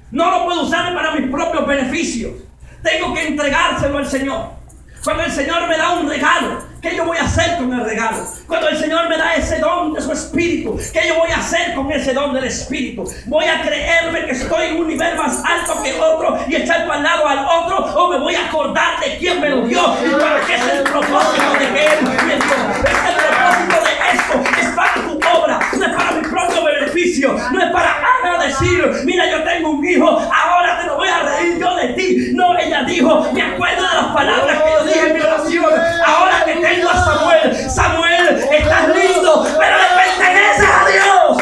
No lo puedo usar para mis propios beneficios. Tengo que entregárselo al Señor. Cuando el Señor me da un regalo, ¿qué yo voy a hacer con el regalo? Cuando el Señor me da ese don de su Espíritu, ¿qué yo voy a hacer con ese don del Espíritu? ¿Voy a creerme que estoy en un nivel más alto que otro y echar para el lado al otro? ¿O me voy a acordar de quién me lo dio y para qué es el propósito de que Él me dio? Es el propósito de esto, es para tu obra, no es para mi propio beneficio, no es para Ana decir, mira, yo tengo un hijo, ahora te lo voy a reír yo de ti. No, ella dijo, me acuerdo de las palabras que yo dije en mi oración, ahora que tengo a Samuel, Samuel, estás lindo, pero le perteneces a Dios.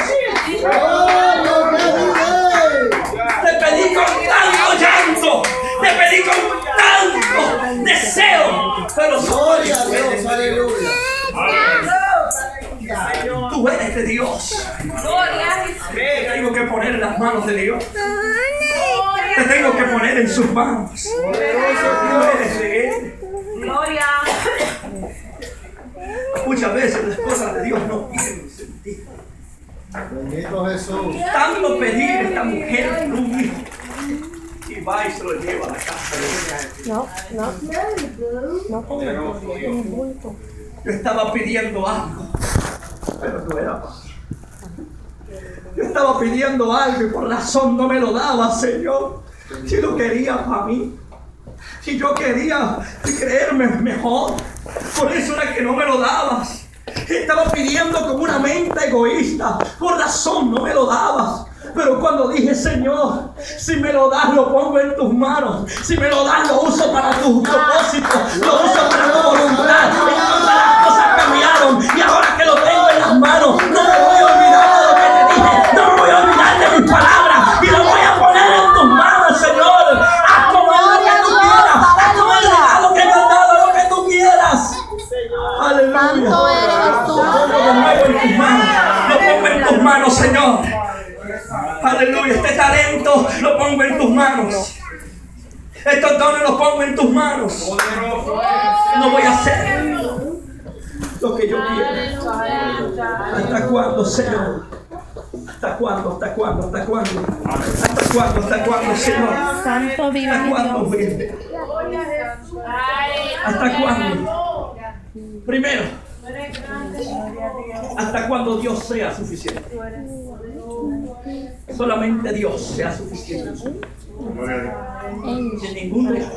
Te pedí con tanto llanto, te pedí con tanto deseo, pero Gloria a Dios, aleluya. tú eres de Dios. Gloria a Jesús. Te tengo que poner en las manos de Dios. Gloria Te tengo que poner en sus manos. Poderoso Tú Dios. eres de Él. Gloria. Muchas veces las cosas de Dios no tienen sentido. Bendito Jesús. Tanto pedir esta mujer por un hijo y va y se lo lleva a la casa de No, no. No tengo el bulto. Yo estaba pidiendo algo, pero no era para mí. Yo estaba pidiendo algo y por razón no me lo daba, Señor. Si lo quería para mí, si yo quería creerme mejor, por eso era que no me lo dabas. Estaba pidiendo con una mente egoísta, por razón no me lo dabas. Pero cuando dije, Señor, si me lo das, lo pongo en tus manos. Si me lo das, lo uso para tus propósitos, lo uso para tu voluntad. Entonces las cosas cambiaron y ahora que lo tengo en las manos, no me voy a olvidar de lo que te dije, no me voy a olvidar de mis palabras y lo voy a poner en tus manos, Señor. Haz con él lo que tú quieras, haz con el regalo que me has dado, lo que tú quieras. Aleluya. Santo eres Jesús. Lo pongo en tus manos, lo pongo en tus manos, Señor. Aleluya, este talento lo pongo en tus manos. Estos dones los pongo en tus manos. No voy a hacer lo que yo quiero. ¿Hasta cuándo, Señor? ¿Hasta cuándo? ¿Hasta cuándo? ¿Hasta cuándo? ¿Hasta cuándo? ¿Hasta cuándo, Señor? Santo vive ¿Hasta cuándo, Dios. Virgen? ¿Hasta cuándo? Primero, ¿hasta cuándo Dios sea suficiente? Solamente Dios sea suficiente. Sin ningún regalo,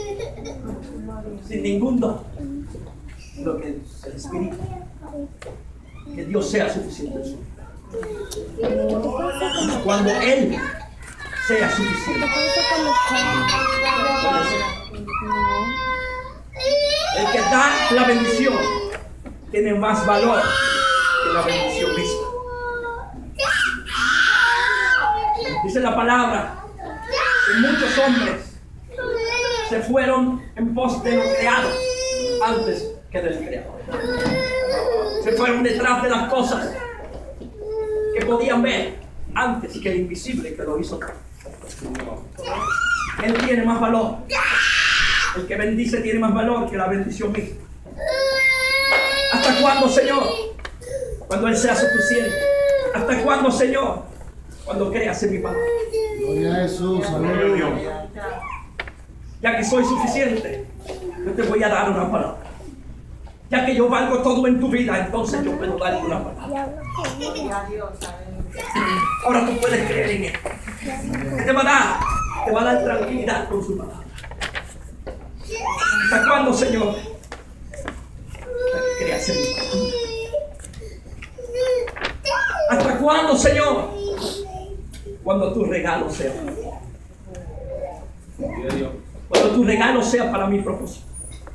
sin ningún don, lo que es el Espíritu, que Dios sea suficiente. Cuando Él sea suficiente, el que da la bendición tiene más valor que la bendición misma. Dice la palabra que muchos hombres se fueron en pos de lo creado antes que del creador. Se fueron detrás de las cosas que podían ver antes que el invisible que lo hizo. Él tiene más valor. El que bendice tiene más valor que la bendición misma. ¿Hasta cuándo, Señor? Cuando Él sea suficiente. ¿Hasta cuándo, Señor? Cuando creas en mi palabra. Gloria a Jesús, aleluya. Ya que soy suficiente, yo te voy a dar una palabra. Ya que yo valgo todo en tu vida, entonces yo puedo darte una palabra. Ahora tú puedes creer en Él. ¿Qué te va a dar? Te va a dar tranquilidad con su palabra. ¿Hasta cuándo, Señor? Que creas en mi palabra. ¿Hasta cuándo, Señor? Cuando tu regalo sea. Cuando tu regalo sea para mi propósito.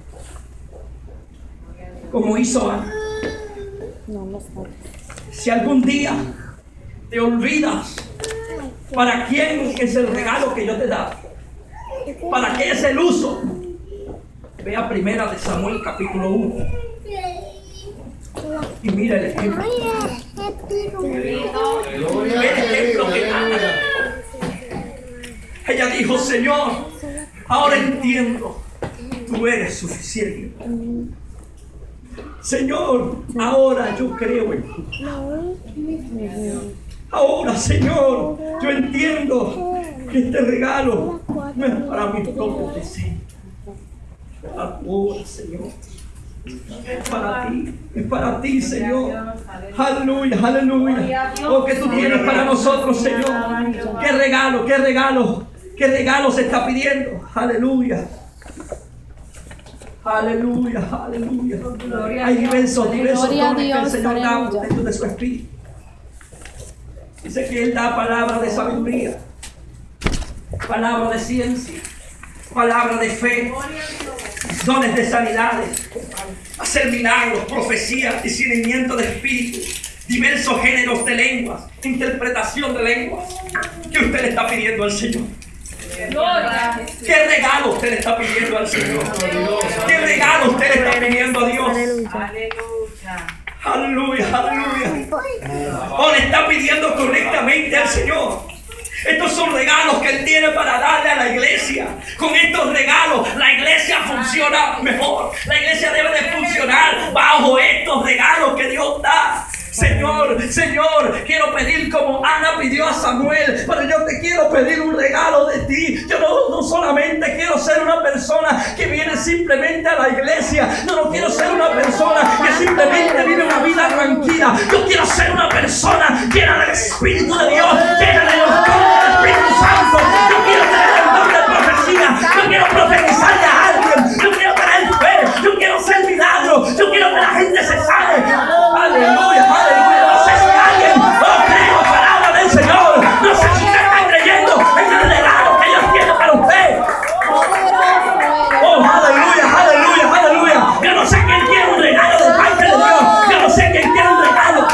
Como hizo Ana. No, no sabe. Si algún día te olvidas para quién es el regalo que yo te da, para qué es el uso, ve a Primera de Samuel capítulo uno y mira el ejemplo. Gloria Ve el a Dios, ejemplo que Ana. aleluya. Ella dijo, Señor, ahora entiendo, tú eres suficiente. Señor, ahora yo creo en ti. Ahora, Señor, yo entiendo que este regalo no es para mis propios deseos. Ahora, Señor, es para ti, es para ti, Señor. Aleluya, aleluya. Oh, que tú tienes para nosotros, Señor. Qué regalo, qué regalo, qué regalo se está pidiendo. Aleluya. Aleluya, aleluya. Hay diversos, diversos dones que el Señor da por medio de su Espíritu. Dice que Él da palabra de sabiduría, palabra de ciencia, palabra de fe, dones de sanidades, hacer milagros, profecías, discernimiento de espíritu, diversos géneros de lenguas, interpretación de lenguas. ¿Qué usted le está pidiendo al Señor? ¿Qué regalo usted le está pidiendo al Señor? ¿Qué regalo usted le está pidiendo a Dios? Aleluya, aleluya. O le está pidiendo correctamente al Señor. Estos son regalos que Él tiene para darle a la iglesia. Con estos regalos la iglesia funciona mejor. La iglesia debe de funcionar bajo estos regalos que Dios da. Señor, Señor, quiero pedir como Ana pidió a Samuel, pero yo te quiero pedir un regalo de ti. Yo no, no solamente quiero ser una persona que viene simplemente a la iglesia. No, no quiero ser una persona que simplemente vive una vida tranquila. Yo quiero ser una persona llena del Espíritu de Dios, llena de los dones del Espíritu Santo. Yo quiero tener el don de profecía. Yo quiero profetizarle a alguien. Yo quiero tener fe. Yo quiero hacer milagros. Yo quiero que la gente se sane. Aleluya, aleluya. No sé si alguien no cree la palabra del Señor. No sé si usted está creyendo en el regalo que Dios tiene para usted. Oh, aleluya, aleluya, aleluya. Yo no sé quién quiere un regalo de parte de Dios. Yo no sé quién quiere un regalo.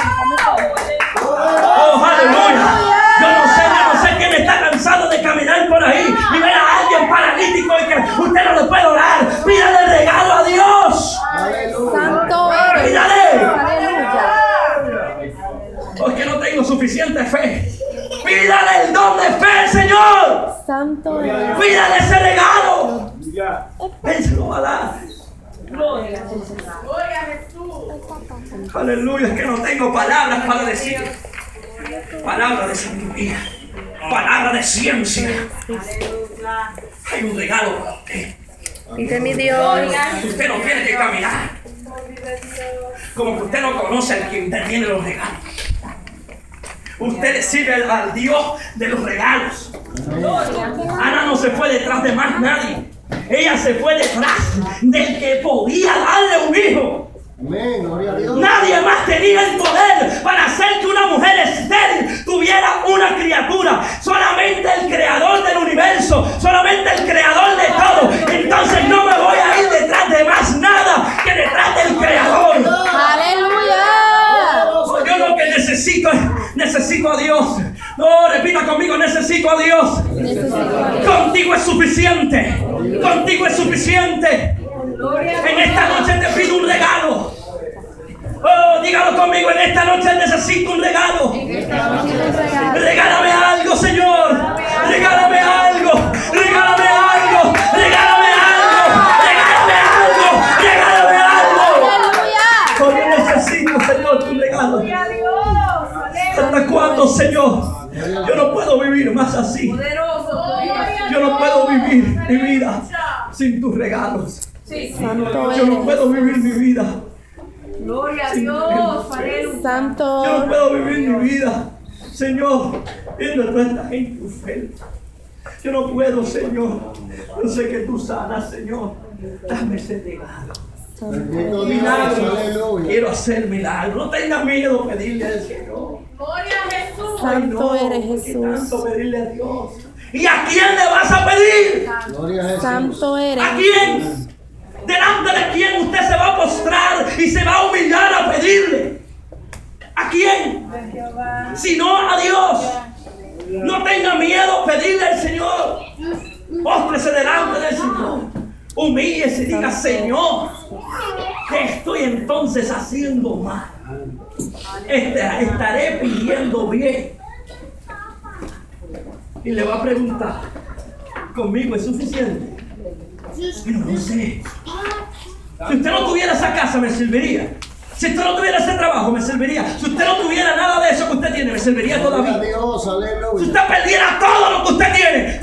Oh, aleluya. Yo no sé, yo no sé quién está cansado de caminar por ahí y ver a alguien paralítico y que usted no le puede orar. Pídale el regalo a Dios. Santo eres. Pídale. Aleluya. Porque no tengo suficiente fe. Pídale el don de fe, Señor. Santo eres. Pídale ese regalo. Él se lo va a dar. Aleluya, es que no tengo palabras para decir. Palabra de sabiduría. Palabra de ciencia. Hay un regalo para usted. Dice mi Dios. Usted no tiene que caminar como que usted no conoce al que interviene los regalos. Usted le sirve al, al Dios de los regalos. Ana no se fue detrás de más nadie. Ella se fue detrás del que podía darle un hijo. Amén, gloria a Dios. Nadie más tenía el poder para hacer que una mujer estéril tuviera una criatura. Solamente el creador del universo, solamente el creador de todo. Entonces no me voy a ir detrás de más nada que detrás del creador. Aleluya. Yo lo que necesito es, necesito a Dios. No, repita conmigo, necesito a Dios. Necesito a Dios. Contigo es suficiente. Contigo es suficiente. En esta noche te pido un regalo. Oh, dígalo conmigo, en esta noche necesito un regalo. Regálame algo, Señor. Regálame algo. Regálame algo. Regálame algo. Regálame algo. Regálame algo. Aleluya. Oh, yo necesito, Señor, tu regalo. ¿Hasta cuándo, Señor? Yo no puedo vivir más así. Yo no puedo vivir mi vida sin tus regalos. Santo Yo no eres. puedo vivir mi vida. Gloria a Dios. Santo. Yo no puedo vivir mi vida, Señor, viendo toda esta gente oferta. Yo no puedo, Señor. Yo sé que tú sanas, Señor. Dame ese regalo. Bendito Dios, Milagro. aleluya. Quiero hacer milagro. No tengas miedo pedirle al Señor. Gloria a Jesús. Ay, Santo no, eres ¿por qué Jesús. tanto pedirle a Dios? ¿Y a quién le vas a pedir? Gloria a Jesús. Santo eres. ¿A quién? ¿Delante de quién usted se va a postrar y se va a humillar a pedirle? ¿A quién? Si no a Dios. No tenga miedo pedirle al Señor. Póstrese delante del Señor. Humíllese y diga, Señor, ¿qué estoy entonces haciendo mal? Este- Estaré pidiendo bien. Y le va a preguntar, ¿conmigo es suficiente? Pero no sé. Si usted no tuviera esa casa, me serviría. Si usted no tuviera ese trabajo, me serviría. Si usted no tuviera nada de eso que usted tiene, me serviría Gloria a todavía. Dios, Si aleluya. usted perdiera todo lo que usted tiene,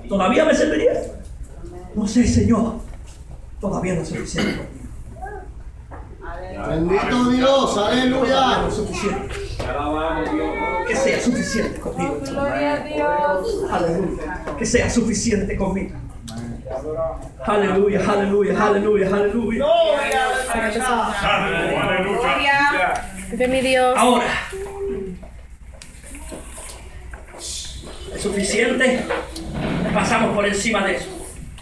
¿Todavía me serviría? No sé, Señor. Todavía no es suficiente conmigo. Bendito Dios, Todavía aleluya. no es suficiente. Te alabamos, Dios. Que sea suficiente conmigo. Gloria a Dios. Aleluya. Que sea suficiente conmigo. Aleluya, aleluya, aleluya, aleluya. Gloria. Vive mi Dios. Ahora, ¿es suficiente? Pasamos por encima de eso.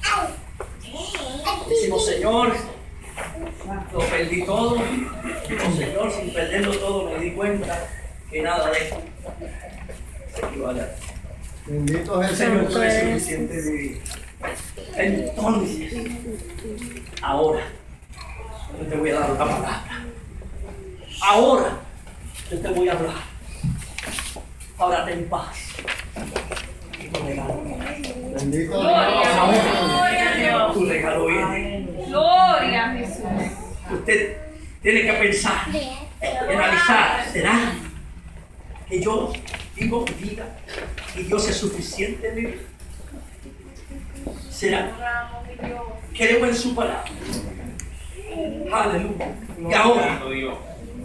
Decimos, Señor, lo perdí todo. Digo, Señor, sin perderlo todo me di cuenta que nada de esto se equivale a ti. Bendito es el Señor, Señor. tú eres suficiente en mi vida. Entonces, ahora, yo te voy a dar una palabra. Ahora, yo te voy a hablar. Ahora ten paz. Y tu regalo. Bendito Gloria a Dios. Dios. Gloria a Dios. Tu regalo viene. Gloria a Jesús. Usted tiene que pensar y analizar. ¿Será que yo vivo mi vida y Dios es suficiente en mi vida? ¿Será que creo en su palabra? Aleluya. Y ahora, Dios.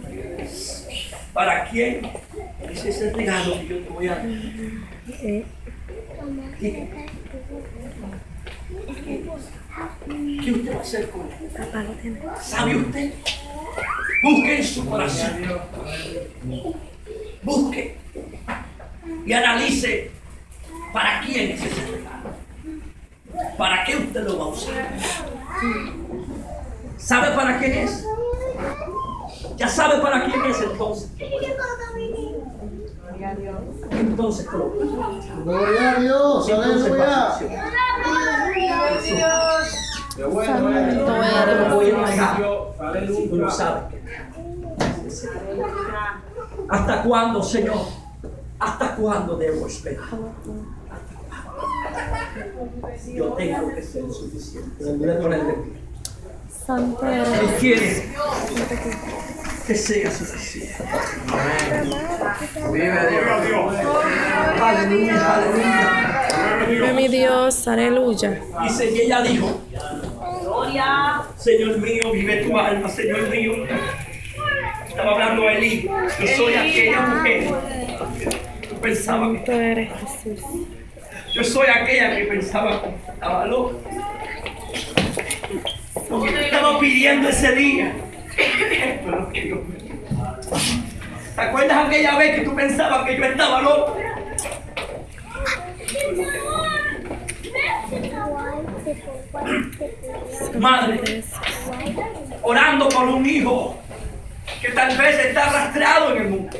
¿para quién es ese regalo que yo te voy a dar? Dígame. ¿Qué usted va a hacer con él? ¿Sabe usted? Busque en su corazón. Busque y analice para quién es ese regalo. ¿Para qué usted lo va a usar? ¿Sabe para quién es? Ya sabe para quién es entonces. Entonces, ¿cómo? Gloria a Dios, Entonces, aleluya. Qué bueno, Santo No lo voy a eres. negar. Dios. Si tú no Aleluya. sabes que ¿hasta cuándo, Señor? ¿Hasta cuándo debo esperar? Yo tengo que ser suficiente. Voy a ponerle pie. Santo Él eres. quiere que sea suficiente. Vive Dios. Aleluya, aleluya. Vive mi Dios. Aleluya. Dice, y ella dijo, Gloria. Señor mío, vive tu alma, Señor mío. Estaba hablando a Elí. Yo soy aquella mujer. Tú pensabas Santo eres Jesús. Yo soy aquella que pensaba que estaba loca. Lo que te estaba pidiendo ese día. Esto es lo que yo pedí. ¿Te acuerdas aquella vez que tú pensabas que yo estaba loca? Madre, orando por un hijo que tal vez está arrastrado en el mundo.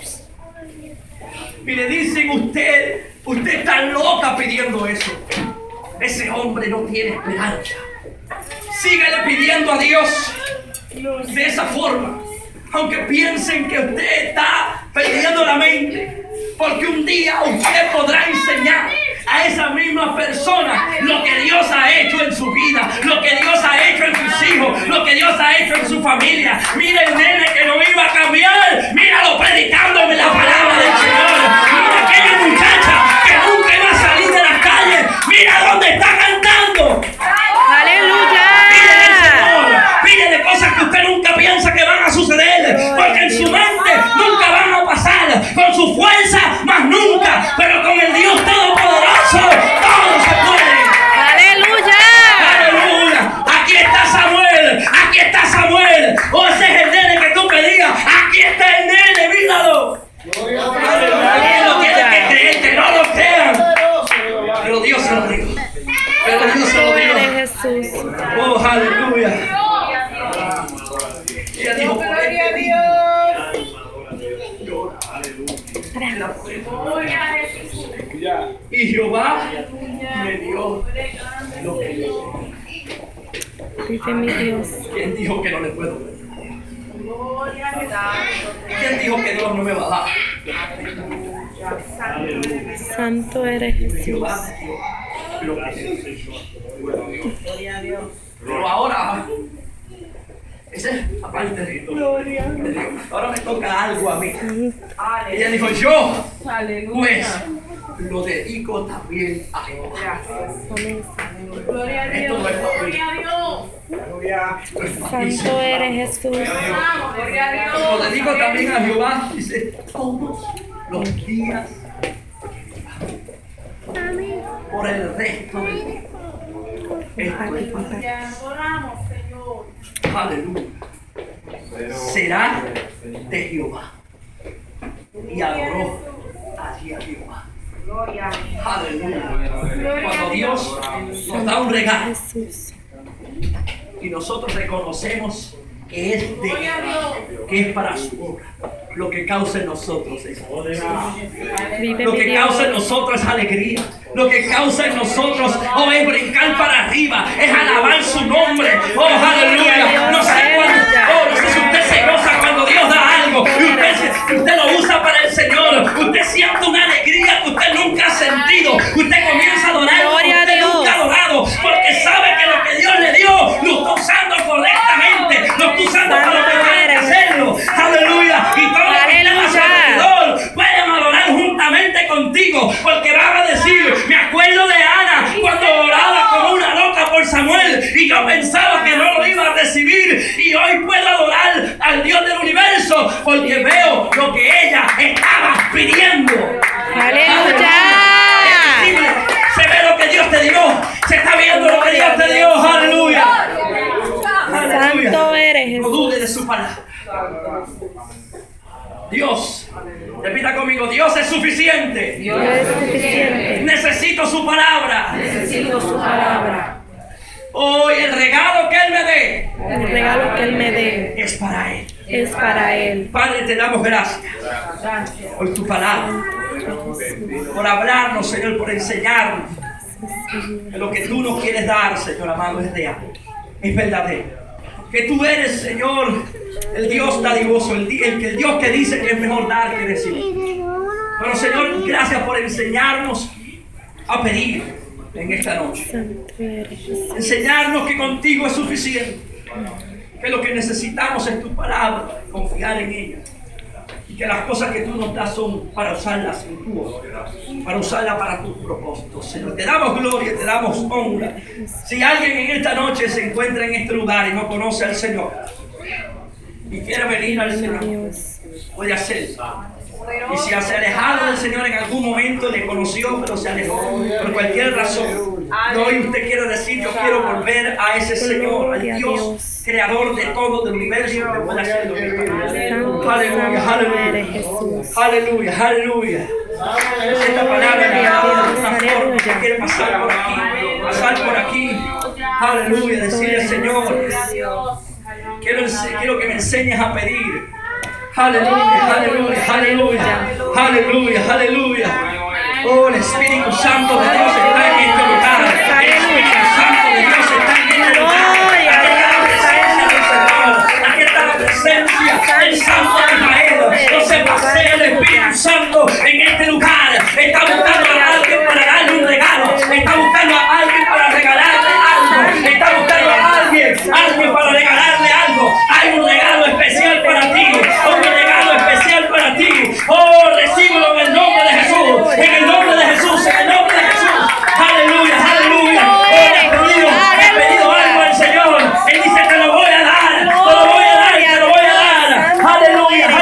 Y le dicen, usted, usted está loca pidiendo eso. Ese hombre no tiene esperanza. Síguele pidiendo a Dios de esa forma. Aunque piensen que usted está perdiendo la mente. Porque un día usted podrá enseñar a esa misma persona lo que Dios ha hecho en su vida, lo que Dios ha hecho en sus hijos, lo que Dios ha hecho en su familia. Mira el nene que no iba a cambiar, míralo predicándome la palabra del Señor. Mira aquella muchacha que nunca iba a salir de las calles, mira dónde está cantando. Pídele al Señor, pídele cosas que usted nunca piensa que van a suceder, porque en su mente nunca van a pasar, con su fuerza más nunca, pero con el Dios Todopoderoso todo se puede. Aleluya. Aleluya, aquí está Samuel, aquí está Samuel, o ese es el nene que tú pedías, aquí está el nene, míralo. Gloria Alguien lo tiene que creer, que no lo crean, pero Dios se lo dijo, pero Dios se lo Santo dijo. eres Jesús. Oh, aleluya. Ella dijo, por Gloria a este Dios. llora. Gloria a Jesús. Y Jehová me dio lo que le pedí. Vive mi Dios. ¿Quién dijo que no le puedo dar? Gloria a Dios. ¿Quién dijo que Dios no me va a dar? Santo eres Jesús. Jehová me dio lo que le pedí. Pero ahora, esa es aparte de Dios. Ahora me toca algo a mí. Ella dijo, yo, pues, lo dedico también a Jehová. Amén. Gloria a Esto Dios. no es para mí. Gloria a Dios. Aleluya. Santo eres Jesús. Vamos, gloria a Dios. Lo dedico también a Jehová, dice, todos los días por el resto de mi vida. Esto es para mí. Te adoramos, Señor. Aleluya. Será de Jehová. Y adoró allí a Jehová. Gloria. Aleluya. Cuando Dios nos da un regalo Jesús. y nosotros reconocemos que es de Gloria a Él, Dios. que es para su obra, lo que causa en nosotros es Vive lo mi que Dios. causa en nosotros es alegría. Lo que causa en nosotros, oh, es brincar para arriba, es alabar su nombre. Oh, aleluya. No sé cuándo, oh, no sé si usted se goza cuando Dios da algo y usted, se- usted lo usa para el Señor. Usted siente una alegría que usted nunca ha sentido. Usted comienza a adorar como Gloria a usted Dios. nunca ha adorado, porque sabe que lo que Dios le dio lo está usando correctamente, lo está usando para lo que tiene que hacerlo. Aleluya. Y todos los que están a su alrededor pueden adorar juntamente contigo, porque van a decir, me acuerdo de Ana cuando oraba como una loca por Samuel y yo pensaba que no lo iba a recibir, y hoy puedo adorar al Dios del universo porque veo lo que ella estaba pidiendo. Aleluya. Es visible. Se ve lo que Dios te dio, se está viendo lo que Dios te dio. Aleluya. Aleluya. Santo eres No Jesús. dude de su palabra. Dios, repita conmigo, Dios es suficiente. Dios es suficiente. Necesito su palabra. Necesito su palabra. Hoy el regalo que Él me dé El regalo que Él me dé es para Él. es para Él. Padre, te damos gracias por tu palabra, por hablarnos, Señor, por enseñarnos que lo que tú nos quieres dar, Señor amado, es real, es verdadero. Que tú eres, Señor, el Dios dadivoso, el, di- el, el Dios que dice que es mejor dar que recibir. Pero, Señor, gracias por enseñarnos a pedir en esta noche. Santo eres Jesús. Enseñarnos que contigo es suficiente, que lo que necesitamos es tu palabra, confiar en ella, y que las cosas que tú nos das son para usarlas en tu obra, para usarlas para tus propósitos. Señor, te damos gloria, te damos honra. Si alguien en esta noche se encuentra en este lugar y no conoce al Señor y quiere venir al Señor, Dios. puede hacerlo. Y si se ha alejado del Señor en algún momento, le conoció, pero se alejó por cualquier razón, y hoy usted quiere decir, yo quiero volver a ese Señor, al Gloria a Dios Dios. creador de todo el universo, que puede hacer lo que quiera. Santo, Aleluya, santo eres aleluya, Jesús. aleluya, aleluya. Esta palabra me ha dado de una forma que quiere pasar por aquí, pasar por aquí. Aleluya, decirle, Señor, quiero, ense- quiero que me enseñes a pedir. Aleluya, aleluya, aleluya, aleluya, aleluya. Oh, el Espíritu Santo de Dios está en este lugar. El Espíritu Santo de Dios está en este lugar. Aquí está la presencia del Señor. Aquí está la presencia del Santo de Israel. No se pasee el Espíritu Santo en este lugar. Está buscando a alguien para darle un regalo. Está buscando a alguien para regalarle algo. Está buscando a alguien, alguien para regalarle algo. Hay un regalo especial para ti. Un regalo especial para ti. Oh, recíbelo en el nombre de Jesús. En el nombre de Jesús. En el nombre de Jesús. Aleluya, aleluya. Oh, le he pedido, le he pedido algo al Señor. Él dice, te lo voy a dar. Te lo voy a dar y te lo voy a dar. Aleluya,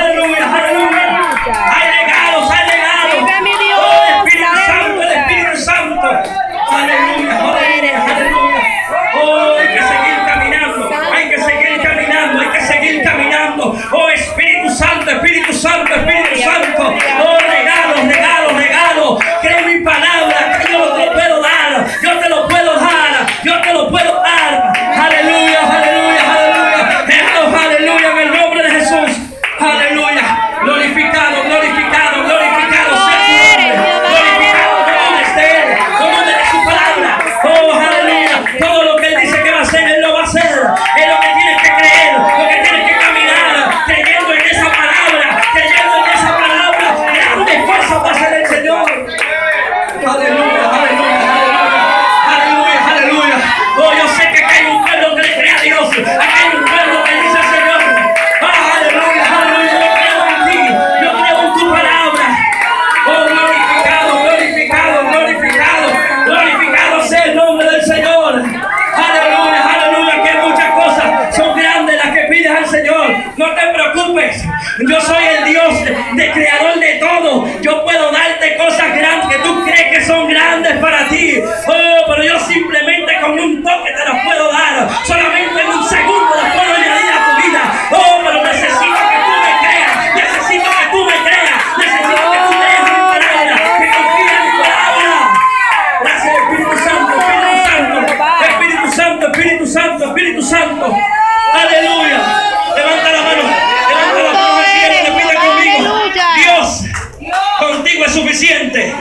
Dios, de, de creador de todo. Yo puedo darte cosas grandes que tú crees que son grandes para ti. Oh, pero yo simplemente con un toque te las puedo dar. Solamente en un segundo las puedo añadir a tu vida. Oh, pero necesito que tú me creas. Necesito que tú me creas. Necesito que tú creas en mi palabra. Que confíes en mi palabra. Gracias, Espíritu Santo, Espíritu Santo. Espíritu Santo, Espíritu Santo, Espíritu Santo. Aleluya. Levanta la mano. Levanta la mano al cielo y repite conmigo. Dios, contigo es suficiente.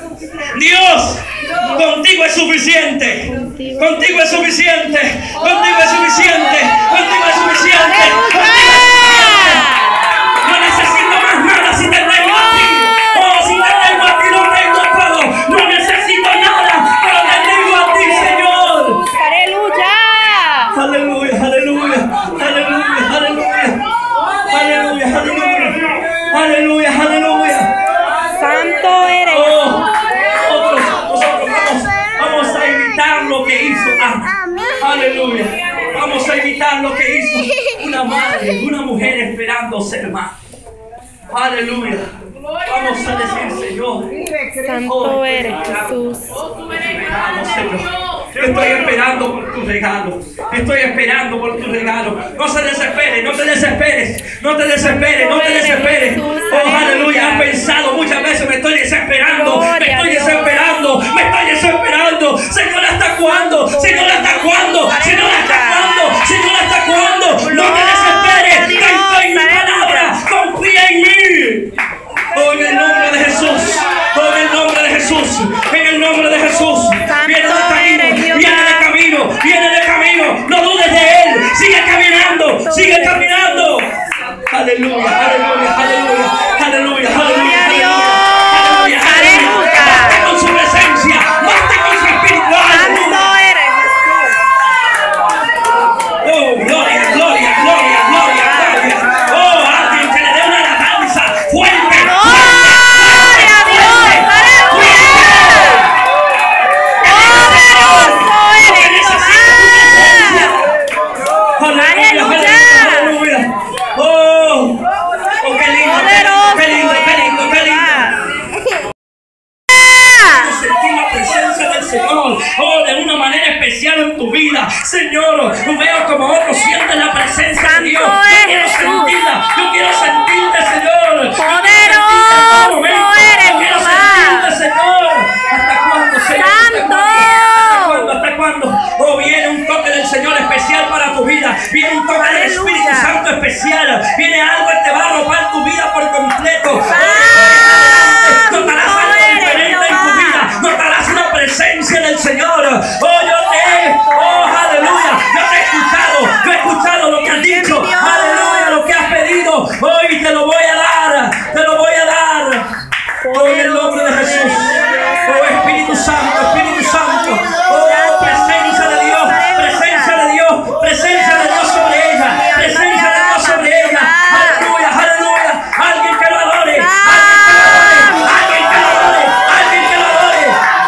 Dios, contigo es suficiente. Contigo es suficiente. Contigo es suficiente. Contigo es suficiente. Contigo es suficiente. No necesito más nada si te tengo a ti. Oh, si te tengo a ti lo tengo todo. No necesito nada, pero te tengo a ti, Señor. ¡Aleluya! Aleluya, aleluya, aleluya, aleluya. Aleluya, aleluya. Aleluya, aleluya. Santo eres. Oh, nosotros, nosotros vamos, vamos a imitar lo que hizo Ana. Aleluya. Vamos a imitar lo que hizo una madre, una mujer esperando ser madre. Aleluya. Vamos a decir, Señor, Santo eres Jesús. Vamos, Señor. Estoy esperando por tu regalo. Estoy esperando por tu regalo. No se desespere, no te desesperes. No te desesperes, no te desesperes. Oh, aleluya. Han pensado muchas veces, me estoy desesperando. Me estoy desesperando. Me estoy desesperando. Señor, ¿hasta cuándo? Señor, ¿hasta cuándo? Señor, ¿hasta cuándo? Señor, ¿hasta cuándo? No te desesperes. Yo estoy en mi palabra. Confía en mí. Oh, en el nombre de Jesús. Oh, en el nombre de Jesús. En el nombre de Jesús. Viene de camino. Viene de camino. Viene de camino. No dudes de él. Sigue caminando. Sigue caminando. Aleluya. Aleluya. Aleluya. Aleluya. Aleluya. Aleluya. Aleluya. Basta con su presencia. Basta con su espíritu. Santo eres Oh, gloria, gloria, gloria, gloria, gloria. Oh, alguien que le dé una alabanza fuerte. ¡Gloria a Dios! ¡Aleluya! Aleluya, aleluya. Oh, oh, qué lindo, qué lindo, qué lindo, qué lindo. Sentir la presencia del Señor, oh, de una manera especial en tu vida, Señor. Veo como otros sienten la presencia de Dios. Yo quiero sentirla, yo quiero sentirte, Señor. Poderoso eres, Yo quiero Jehová. sentirte, Señor. ¿Hasta cuándo, Señor? Santo. ¿Hasta cuándo? ¿Hasta cuándo? Oh, viene un toque del Señor especial para tu vida. Viene un toque del Espíritu Aleluya. Santo especial. Viene algo que te va a arropar tu vida por completo. Notarás algo diferente en tu vida. Notarás una presencia del Señor. Oh, yo te, oh, aleluya. Yo te he escuchado. Yo he escuchado lo que has dicho. Aleluya, lo que has pedido. Hoy te lo voy a dar. Te lo voy a dar. Oh, en el nombre de Jesús. Oh, Espíritu Santo, Espíritu Santo. Oh, presencia de Dios. Presencia de Dios. Presencia de Dios sobre ella. Presencia de Dios sobre ella. Aleluya, aleluya. Alguien que lo adore. Alguien que lo adore. Alguien que lo adore.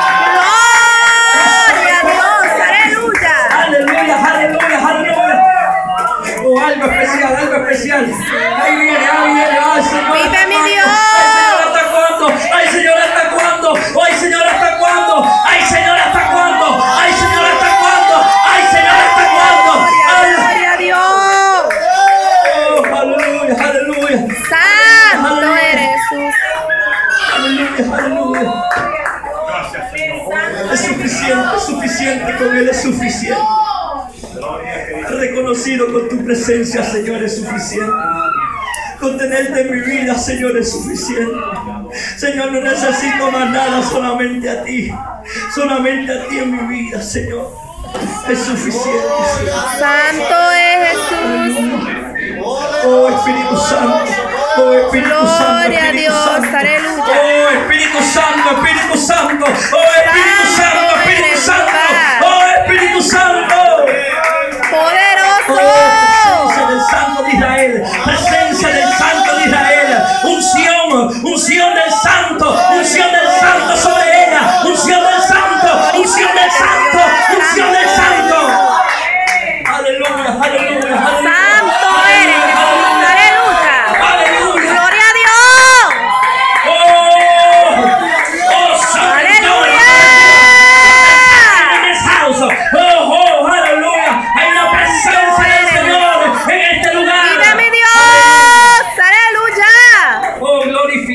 Alguien que lo adore. ¡Gloria a Dios! ¡Aleluya! Aleluya, aleluya, aleluya. Oh, algo especial, algo especial. Ahí viene, ahí viene. Ay, Señor. ¡Vive mi Dios! Ay, Señor, ¿hasta cuándo? Ay, Señor, ¿hasta cuándo? Ay, Señor, ¿hasta cuándo? Ay, Señor, ¿hasta cuándo? Ay, Señor, ¿hasta cuándo? Ay, Señor, ¿hasta cuándo? ¡Gloria a Dios! Oh, aleluya, aleluya. ¡Santo eres Jesús! Aleluya, aleluya. Es suficiente, es suficiente, con Él es suficiente. Reconocido con tu presencia, Señor, es suficiente. Con tenerte en mi vida, Señor, es suficiente. Señor, no necesito más nada, solamente a ti. Solamente a ti en mi vida, Señor. Es suficiente, Señor. ¡Santo es Jesús! Oh, Espíritu Santo. Oh, Espíritu Santo. ¡Gloria a Espíritu Dios! Santo. ¡Aleluya! Oh, Espíritu Santo, Espíritu Santo. Oh, Espíritu Santo, Espíritu Santo. Oh, Espíritu Santo. ¡Poderoso! Oh, presencia del Santo de Israel. Presencia del Santo de Israel. Unción, unción del Santo. Unción del Santo sobre ella. Unción del Santo. Unción del Santo. Unción del Santo. Aleluya, aleluya, aleluya. ¡Santo eres Jesús! ¡Aleluya! Aleluya. ¡Gloria a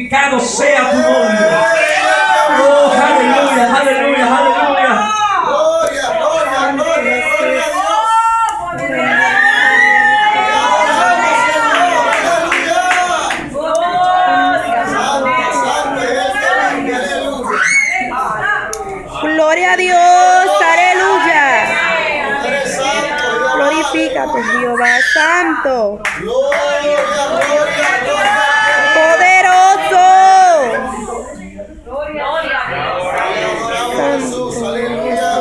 glorificado sea tu nombre. Oh, aleluya, aleluya, aleluya. Gloria, gloria, gloria, gloria a Dios. Gloria a Dios, aleluya. Glorifícate, Jehová santo, Gloria, gloria, gloria. poderoso. Jesús, aleluya.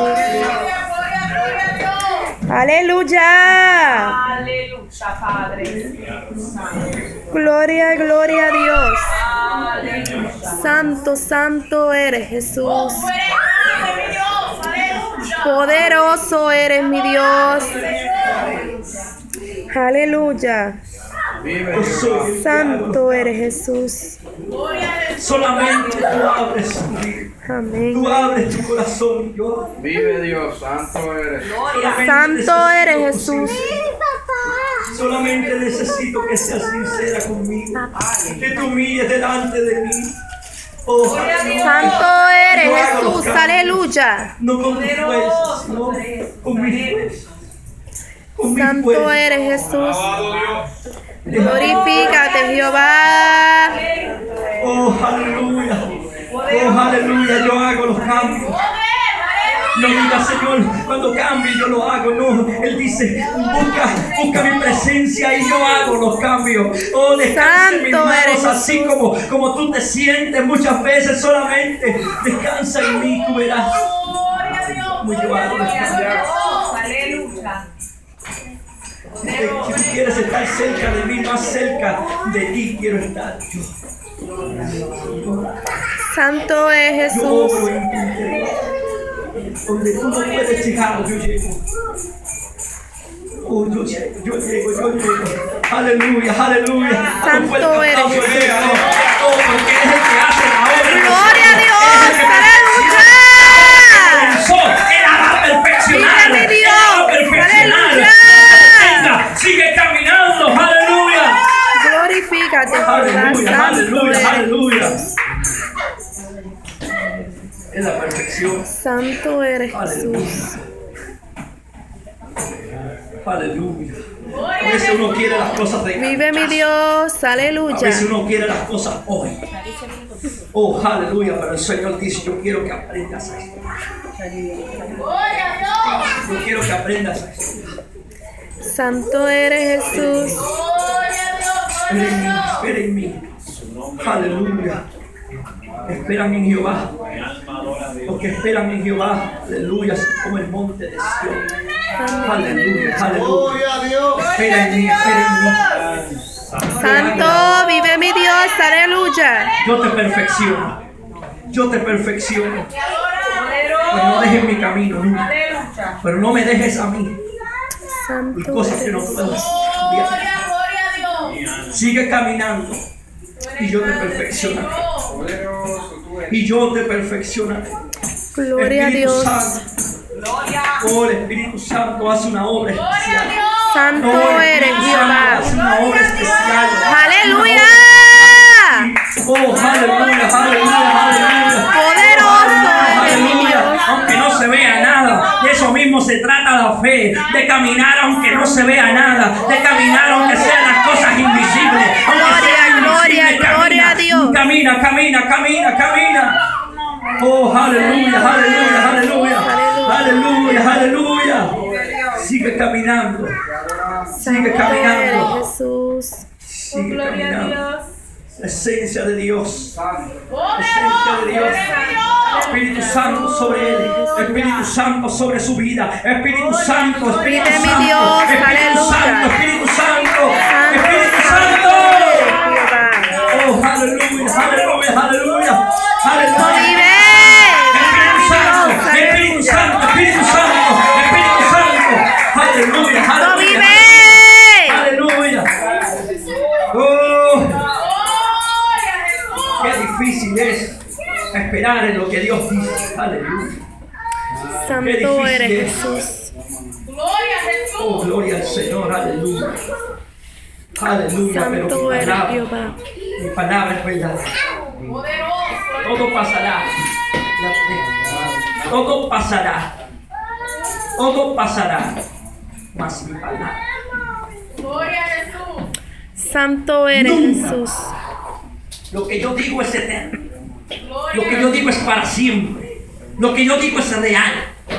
Aleluya. Aleluya, Padre. Gloria, gloria a Dios. Aleluya. Santo, santo eres Jesús. Tú eres grande, mi Dios. Aleluya. Poderoso eres mi Dios. Aleluya. Yo soy el Santo eres Jesús. solamente tú abres tu vida. Amén. Tú abres tu corazón y yo. Vive Dios, santo eres. Solamente Santo eres necesito Jesús. tu- Solamente necesito que seas sincera conmigo. Que tú humilles delante de mí. Oh, aleluya. Santo eres Jesús. Aleluya. No con mis fuerzas, sino con mis fuerzas. Con mis Santo fuerzas. eres Jesús. Alabado Dios. Glorifícate, Jehová. Oh, aleluya. Oh, aleluya. Yo hago los cambios. No diga, Señor, cuando cambie yo lo hago. No, Él dice, busca, busca mi presencia y yo hago los cambios. Oh, descansa en mis Santo manos, eres así Jesús. como, como tú te sientes muchas veces. Solamente descansa en mí, tú verás. Como yo hago los cambios. Aleluya. Si tú si tú quieres estar cerca de mí, más cerca de ti quiero estar yo. Santo es Yo Jesús. obro en tu interior. Donde tú no puedes llegar, yo llego. Oh, yo llego, yo llego, yo llego. Aleluya, aleluya. Santo Un fuerte eres aplauso, Jesús. Señor. Oh, porque es el que hace la obra. Gloria a Dios. Aleluya. Comenzó, Él la va a perfeccionar. Vive mi Él la va a Dios. perfeccionar. Aleluya. Venga, sigue caminando. Aleluya. Glorifícate, Jehová. Aleluya, Santo aleluya, eres. aleluya. Es la perfección. Santo eres Jesús. Aleluya. A veces uno quiere las cosas de Vive mi Dios. A Aleluya. veces uno quiere las cosas hoy. Oh, aleluya. Pero el Señor dice, yo quiero que aprendas a esto. Yo quiero que aprendas a esto. Santo eres Jesús. Espera en mí, espera en mí. Aleluya. Esperan en Jehová. Los que esperan en Jehová, aleluya, como el monte de Sion. Aleluya, aleluya. Gloria a Dios. Espera en mí, espera en mí. Santo, vive mi Dios. Aleluya. Yo te perfecciono. Yo te perfecciono. Pero no dejes mi camino nunca. Pero no me dejes a mí. Y Santo cosas que eres no puedo Jesús. cambiar. Sigue caminando. Y yo te perfeccionaré. Poderoso tú eres. Y yo te perfeccionaré. Gloria a Espíritu Dios. Santo. Oh, el Espíritu Santo hace una obra especial. Oh, Santo el eres Espíritu Santo Jehová. hace una obra especial. Aleluya. Oh, aleluya, aleluya, aleluya. Poderoso eres mi Aleluya. Dios. Aunque no se vea nada, de eso mismo se trata la fe, de caminar aunque no se vea nada, de caminar aunque sean las cosas invisibles. aunque Gloria, sean gloria, invisibles, camina, gloria a Dios. Camina, camina, camina, camina. Oh, aleluya, aleluya, aleluya. Aleluya, aleluya. Sigue caminando. Sigue Santo caminando. eres Jesús. Sigue caminando. La esencia de Dios. La esencia de Dios. Espíritu Santo sobre él. Espíritu Santo sobre su vida. Espíritu Santo, Espíritu Vive mi Santo. Dios, Espíritu aleluya. Santo, Espíritu Santo. Santo, Espíritu santo Santo. eres Jehová. Oh, aleluya, aleluya, aleluya. Santo Aleluya. vive. Espíritu Santo, Vive mi Espíritu Dios. Santo, Espíritu Santo, Espíritu Santo. Aleluya, Santo aleluya. vive. Aleluya. Oh, qué difícil es esperar en lo que Dios dice. Aleluya. Santo eres Jesús. Oh, gloria al Señor. Aleluya. Aleluya. Pero Santo mi eres palabra, Jehová. mi palabra es verdad. Poderoso. Todo pasará. Todo pasará. Todo pasará. Mas mi palabra. Gloria a Jesús. Santo eres Nunca. Jesús. Lo que yo digo es eterno. Gloria Lo que yo digo es para siempre. Lo que yo digo es real.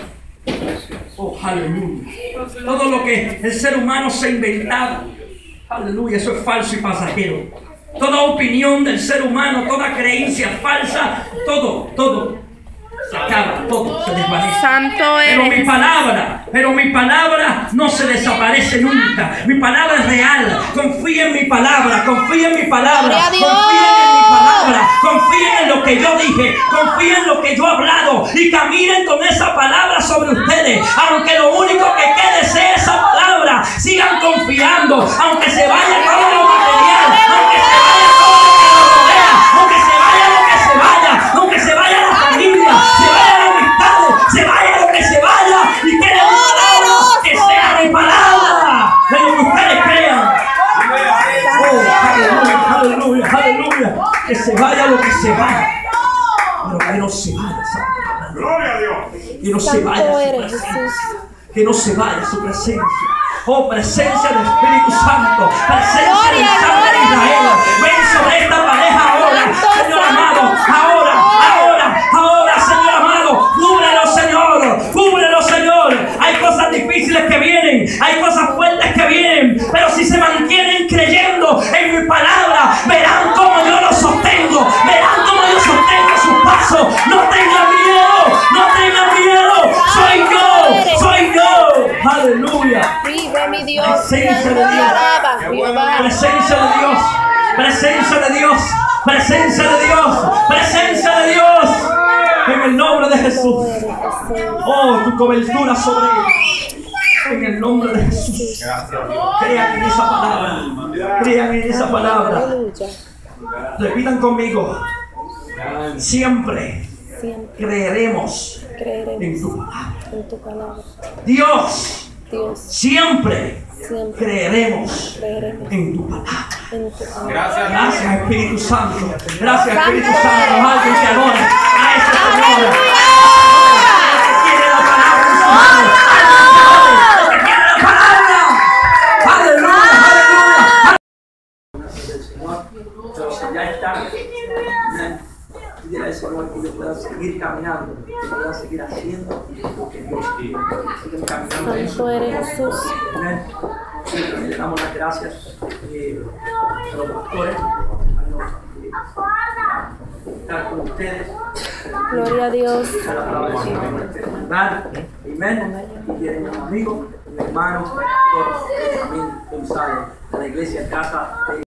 Oh, aleluya. Todo lo que el ser humano se ha inventado, aleluya, eso es falso y pasajero. Toda opinión del ser humano, toda creencia falsa, todo, todo se acaba, todo se desvanece. Santo Pero mi eres. palabra, pero mi palabra no se desaparece nunca. Mi palabra es real. Confíen en mi palabra, confíen en mi palabra, Gloria a Dios. confíen en mi palabra, confíen en lo que yo dije, confíen en lo que yo he hablado y caminen con esa palabra sobre ustedes. Aunque lo único que quede sea esa palabra, sigan confiando, aunque se vaya todo lo material, aunque se vaya todo lo que nos rodea, aunque se vaya lo que se vaya, aunque se vaya la familia, se vaya la amistad, se vaya lo que se vaya y quede mi palabra, que sea mi palabra de lo que ustedes crean. Oh, aleluya, aleluya, aleluya. Que se vaya lo que se vaya, pero que no se vaya esa palabra. Gloria a Dios. Que no se Santo vaya su eres presencia. Jesús. Que no se vaya su presencia. Oh, presencia del Espíritu Santo. Presencia del Gloria, Santo de gloria, Israel. Ven sobre esta pareja ahora, Santo, Señor Santo. amado. Ahora, ahora, ahora, Señor amado. Cúbrelo, Señor. Cúbrelo, Señor. Hay cosas difíciles que vienen. Hay cosas fuertes que vienen. Pero si se mantienen creyendo en mi palabra, verán cómo yo los sostengo. Verán cómo yo sostengo sus pasos. No tengan miedo. No tengan miedo. Soy yo. Soy yo. Aleluya. Vive mi Dios. Presencia de Te Dios. alaba, Jehová. Presencia de Dios. Presencia de Dios. Presencia de Dios. Presencia de Dios. En el nombre de Jesús. Santo eres Jesús. Oh, tu cobertura sobre ellos. En el nombre de Jesús. Crean en esa palabra. Crean en esa palabra. Aleluya. Repitan conmigo. Siempre Siempre creeremos creeremos en tu palabra. en tu palabra. Dios, Dios, siempre siempre creeremos creeremos en tu palabra. en tu palabra. Gracias. Gracias, Espíritu Santo. Gracias, Espíritu Santo. Alguien que adore a ese Señor. El que tiene la palabra en su mano. Alguien que adore. El que tiene la palabra. Aleluya, aleluya. Señor, pero si ya está. Pídele al Señor que yo pueda seguir caminando, que pueda seguir haciendo lo que Dios quiere. Sigan caminando en su Santo eres Jesús. Amén. Sí, también le damos las gracias eh, a los pastores, a los eh, estar con ustedes. Gloria a Dios. A la palabra del Señor en este lugar. Amén. Y tienen un amigo, un hermano, todos, amén, González, de la iglesia Casa de